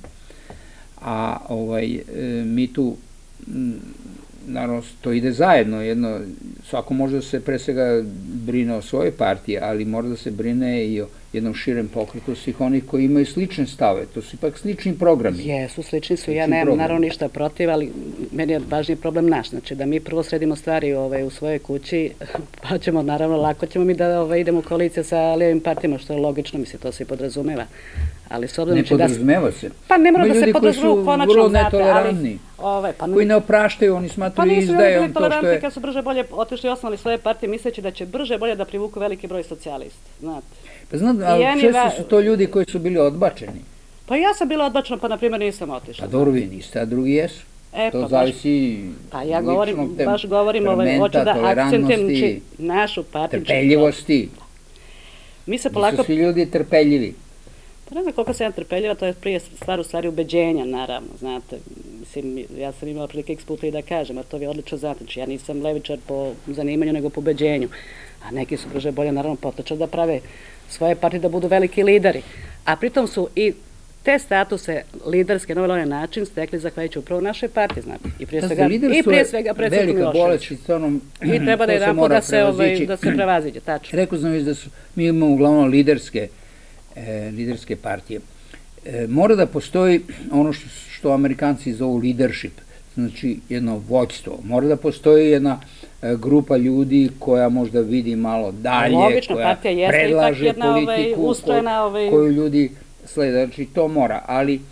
a ovaj, mi tu, naravno, to ide zajedno, jedno, svako može da se pre svega brine o svojoj partiji, ali mora da se brine i o jednom širem pokretu svih onih koji imaju slične stave, to su ipak slični programi. Jesu, slični su, ja nemam naravno ništa protiv, ali meni je važniji problem naš, znači da mi prvo sredimo stvari ovaj, u svojoj kući, pa ćemo, naravno, lako ćemo mi da ovaj, idemo u koaliciju sa lijevim partijama, što je logično, mislim, to se i podrazumeva. Ali s obzirom ne podrazumeva se. Pa ne mora da se podrazumeva u konačnom, znate, ali... Ove, pa koji ne opraštaju, oni smatruju izdajom to što je... Pa nisu bili tolerantni kad su brže bolje otišli i osnovali svoje partije, misleći da će brže bolje da privuku veliki broj socijalista, znate. Pa znam, ali često su to ljudi koji su bili odbačeni. Pa ja sam bila odbačena, pa na primjer nisam otišla. Pa dobro, vi niste, a drugi jesu. To zavisi pa ja govorim, baš govorim, hoću da akcentujem našu partiju. Trpeljivosti. Mi se polako... Nisu svi ljudi trpeljivi. Pa ne znam koliko sam ja trpeljava, to je prije stvar u stvari ubeđenja, naravno, znate. Mislim, ja sam imala prilike x puta i da kažem, a to vi odlično znate. Znači, ja nisam levičar po zanimanju, nego po ubeđenju. A neki su brže bolje, naravno, potrečali da prave svoje partije, da budu veliki lideri. A pritom su i te statuse liderske na ovaj način stekli zahvaljujući upravo našoj partiji, znate. I prije svega, i prije svega predsjednik Milošević. I treba da je jedan da se, ovaj, da se prevaziđe, tačno. Rekao sam već da su, mi imamo uglavnom liderske E, liderske partije. E, mora da postoji ono što, što Amerikanci zovu leadership, znači jedno vođstvo. Mora da postoji jedna e, grupa ljudi koja možda vidi malo dalje, logično, koja predlaže jedna, politiku ovaj, ustrojena, ovaj... koju ljudi slede. Znači to mora, ali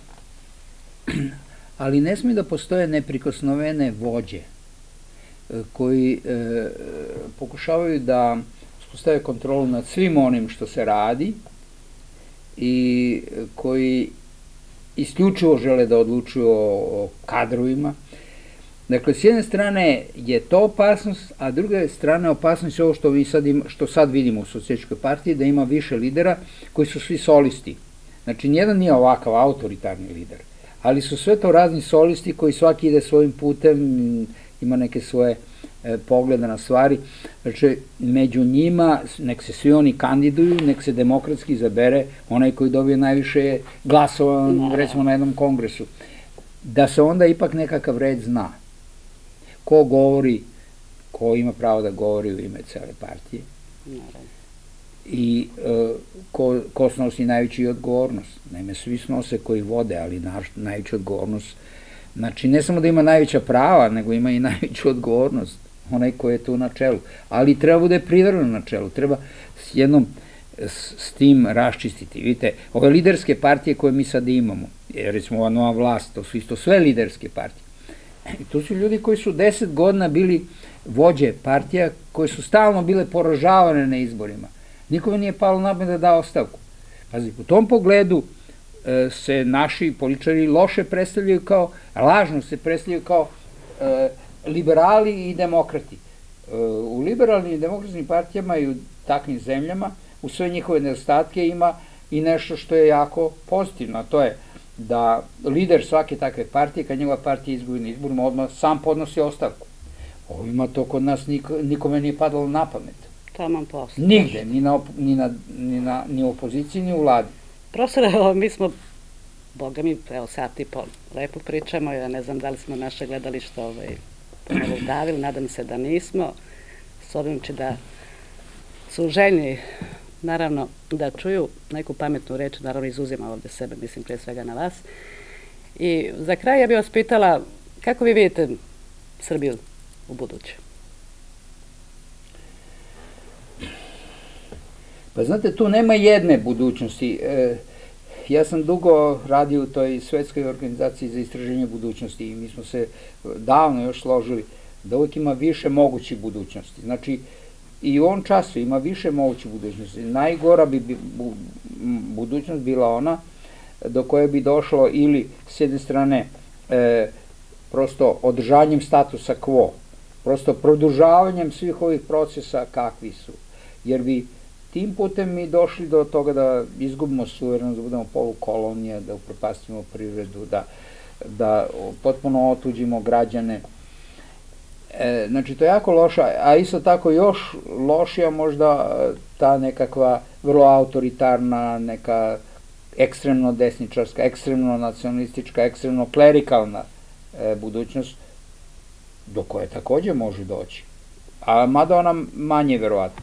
ali ne smije da postoje neprikosnovene vođe e, koji e, pokušavaju da uspostave kontrolu nad svim onim što se radi i koji isključivo žele da odlučuju o kadrovima. Dakle, s jedne strane je to opasnost, a s druge strane opasnost je ovo što, vi sad ima, što sad vidimo u Socijalističkoj partiji, da ima više lidera koji su svi solisti. Znači, nijedan nije ovakav autoritarni lider, ali su sve to razni solisti koji svaki ide svojim putem, ima neke svoje pogleda na stvari. Znači, među njima, nek se svi oni kandiduju, nek se demokratski izabere onaj koji dobije najviše glasova, recimo na jednom kongresu. Da se onda ipak nekakav red zna. Ko govori, ko ima pravo da govori u ime cele partije i ko, ko snosi najveći odgovornost. Naime, svi snose koji vode, ali najveću odgovornost. Znači, ne samo da ima najveća prava, nego ima i najveću odgovornost. Onaj koji je tu na čelu. Ali treba bude privremeno na čelu. Treba s jednom s, s tim raščistiti. Vidite, ove liderske partije koje mi sad imamo, recimo ova nova vlast, to su isto sve liderske partije. I tu su ljudi koji su deset godina bili vođe partija, koje su stalno bile poražavane na izborima. Nikome nije palo na pamet da da ostavku. Pazi, u tom pogledu e, se naši političari loše predstavljaju kao, lažno se predstavljaju kao e, liberali i demokrati. U liberalnim i demokratskim partijama i u takvim zemljama, u sve njihove nedostatke ima i nešto što je jako pozitivno, a to je da lider svake takve partije, kad njegova partija izgubi na izborima, odmah sam podnosi ostavku. Ovima to kod nas nikome nije padalo na pamet. Taman posle. Nigde, ni, na, ni, na, ni, na, ni u opoziciji, ni u vladi. Profesore, mi smo, boga mi, evo sat i pol, lepo pričamo, ja ne znam da li smo naše gledalište ovaj, ponovo udavili, nadam se da nismo, s obzirom da su željni naravno da čuju neku pametnu reč, naravno izuzima ovde sebe, mislim pre svega na vas. I za kraj ja bih vas pitala kako vi vidite Srbiju u buduće? Pa znate, tu nema jedne budućnosti. Ja sam dugo radio u toj svetskoj organizaciji za istraženje budućnosti i mi smo se davno još složili da uvijek ima više mogućih budućnosti. Znači, i u ovom času ima više mogućih budućnosti. Najgora bi budućnost bila ona do koje bi došlo ili s jedne strane prosto održanjem statusa quo, prosto produžavanjem svih ovih procesa kakvi su. Jer bi tim putem mi došli do toga da izgubimo suverenost, da budemo polukolonije, da upropastimo privredu, da potpuno otuđimo građane. Znači, to je jako loša, a isto tako još lošija možda ta nekakva vrlo autoritarna, neka ekstremno desničarska, ekstremno nacionalistička, ekstremno klerikalna budućnost, do koje takođe može doći. A mada ona manje verovatno.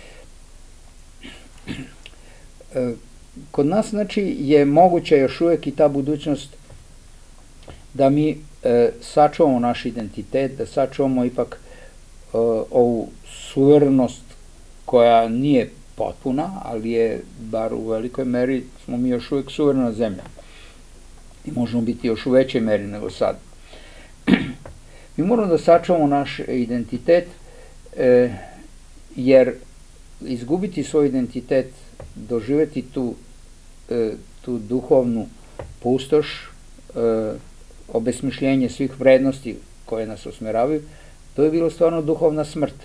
Kod nas, znači, je moguća još uvek i ta budućnost da mi sačuvamo naš identitet, da sačuvamo ipak ovu suverenost koja nije potpuna, ali je, bar u velikoj meri, smo mi još uvek suverena zemlja. I možemo biti još u većoj meri nego sad. Mi moramo da sačuvamo naš identitet, jer izgubiti svoj identitet, doživeti tu duhovnu pustoš, obesmišljenje svih vrednosti koje nas usmeravaju, to je bilo stvarno duhovna smrt.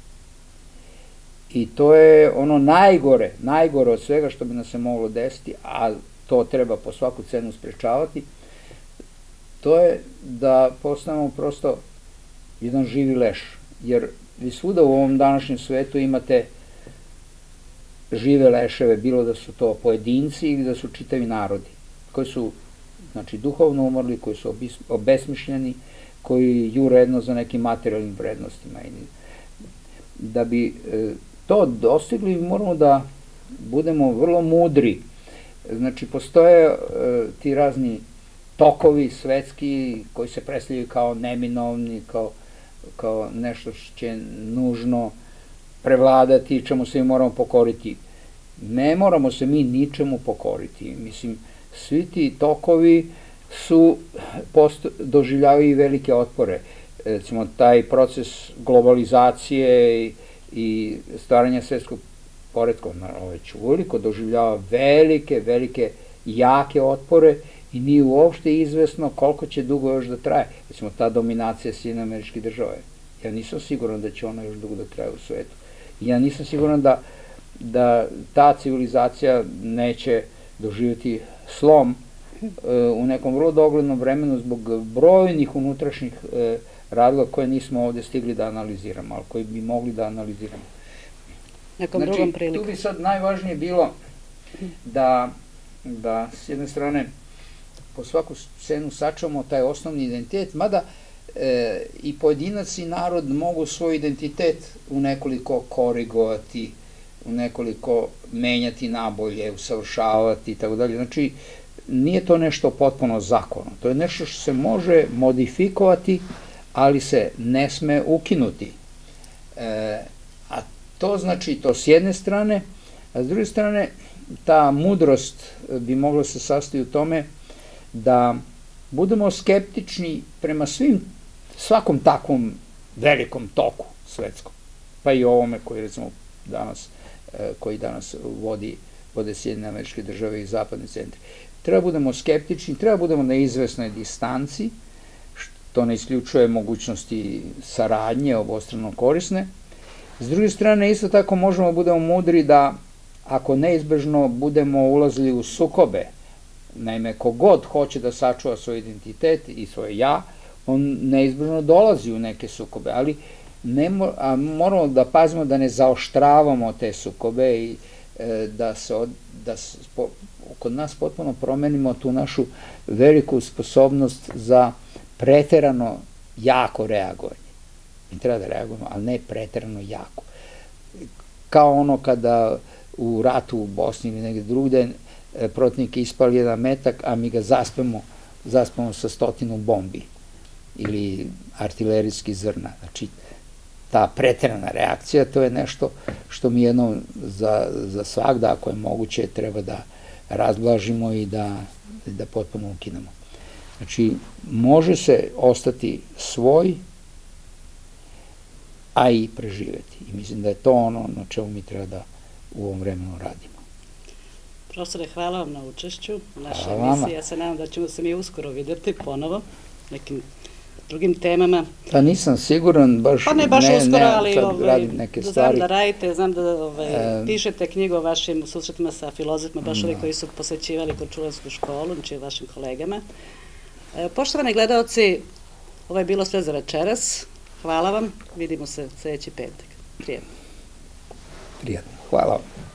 I to je ono najgore, najgore od svega što bi nas se moglo desiti, a to treba po svaku cenu sprečavati, to je da postanemo prosto jedan živi leš. Jer vi svuda u ovom današnjem svetu imate žive leševe, bilo da su to pojedinci ili da su čitavi narodi, koji su, znači, duhovno umrli, koji su obesmišljeni, koji jure jedno za nekim materijalnim vrednostima. Da bi to dostigli, moramo da budemo vrlo mudri. Znači, postoje ti razni tokovi svetski koji se predstavljaju kao neminovni, kao nešto što će nužno prevladati, čemu se mi moramo pokoriti. Ne moramo se mi ničemu pokoriti. Mislim, svi ti tokovi su doživljavaju i velike otpore. Recimo, taj proces globalizacije i stvaranja svetskog poretka, već uveliko doživljava velike, velike, jake otpore i nije uopšte izvesno koliko će dugo još da traje. Recimo, ta dominacija Sjedinjenih Američkih Država. Ja nisam siguran da će ona još dugo da traje u svetu. Ja nisam siguran da ta civilizacija neće doživjeti slom u nekom vrlo doglednom vremenu zbog brojnih unutrašnjih razloga koje nismo ovde stigli da analiziramo, ali koji bi mogli da analiziramo. Nekom drugom priliku. Tu bi sad najvažnije bilo da s jedne strane po svaku cenu sačuvamo taj osnovni identitet, mada i pojedinac i narod mogu svoj identitet u nekoliko korigovati, u nekoliko menjati nabolje, usavršavati i tako dalje. Znači, nije to nešto potpuno zakonom. To je nešto što se može modifikovati, ali se ne sme ukinuti. A to znači, to s jedne strane, a s druge strane, ta mudrost bi mogla se sastoji u tome da budemo skeptični prema svim, svakom takvom velikom toku svetskom, pa i ovome koji recimo danas, koji danas vodi, vode Sjedinjene Američke Države i zapadni centri. Treba budemo skeptični, treba budemo na izvesnoj distanci, što ne isključuje mogućnosti saradnje, obostrano korisne. S druge strane, isto tako možemo da budemo mudri da, ako neizbežno budemo ulazili u sukobe, naime, kogod hoće da sačuva svoj identitet i svoje ja, on neizbežno dolazi u neke sukobe, ali moramo da pazimo da ne zaoštravamo te sukobe i da kod nas potpuno promenimo tu našu veliku sposobnost za preterano jako reagovanje. Mi treba da reagujemo, ali ne preterano jako. Kao ono kada u ratu u Bosni ili negde drugde, protivnik ispali jedan metak, a mi ga zaspemo, zaspemo sa stotinu bombi ili artilerijski zrna. Znači, ta preterana reakcija, to je nešto što mi jednom za, za svakda, ako je moguće, treba da razblažimo i da, da potpuno ukinemo. Znači, može se ostati svoj, a i preživeti. I mislim da je to ono na čemu mi treba da u ovom vremenu radimo. Profesore, hvala vam na učešću u našoj emisiji. Ja se nadam da ćemo se mi uskoro vidjeti ponovo nekim drugim temama. Pa nisam siguran, baš pa ne baš ne, uskoro, ne, ali sad radim neke stvari. Znam da radite, znam da ovaj, pišete knjigu o vašim susretima sa filozofima, baš ovi koji su posećivali Korčulansku školu, znači vašim kolegama. E, poštovani gledalci, ovo je bilo sve za večeras. Hvala vam, vidimo se sljedeći petak. Prijetno. Prijetno, hvala vam.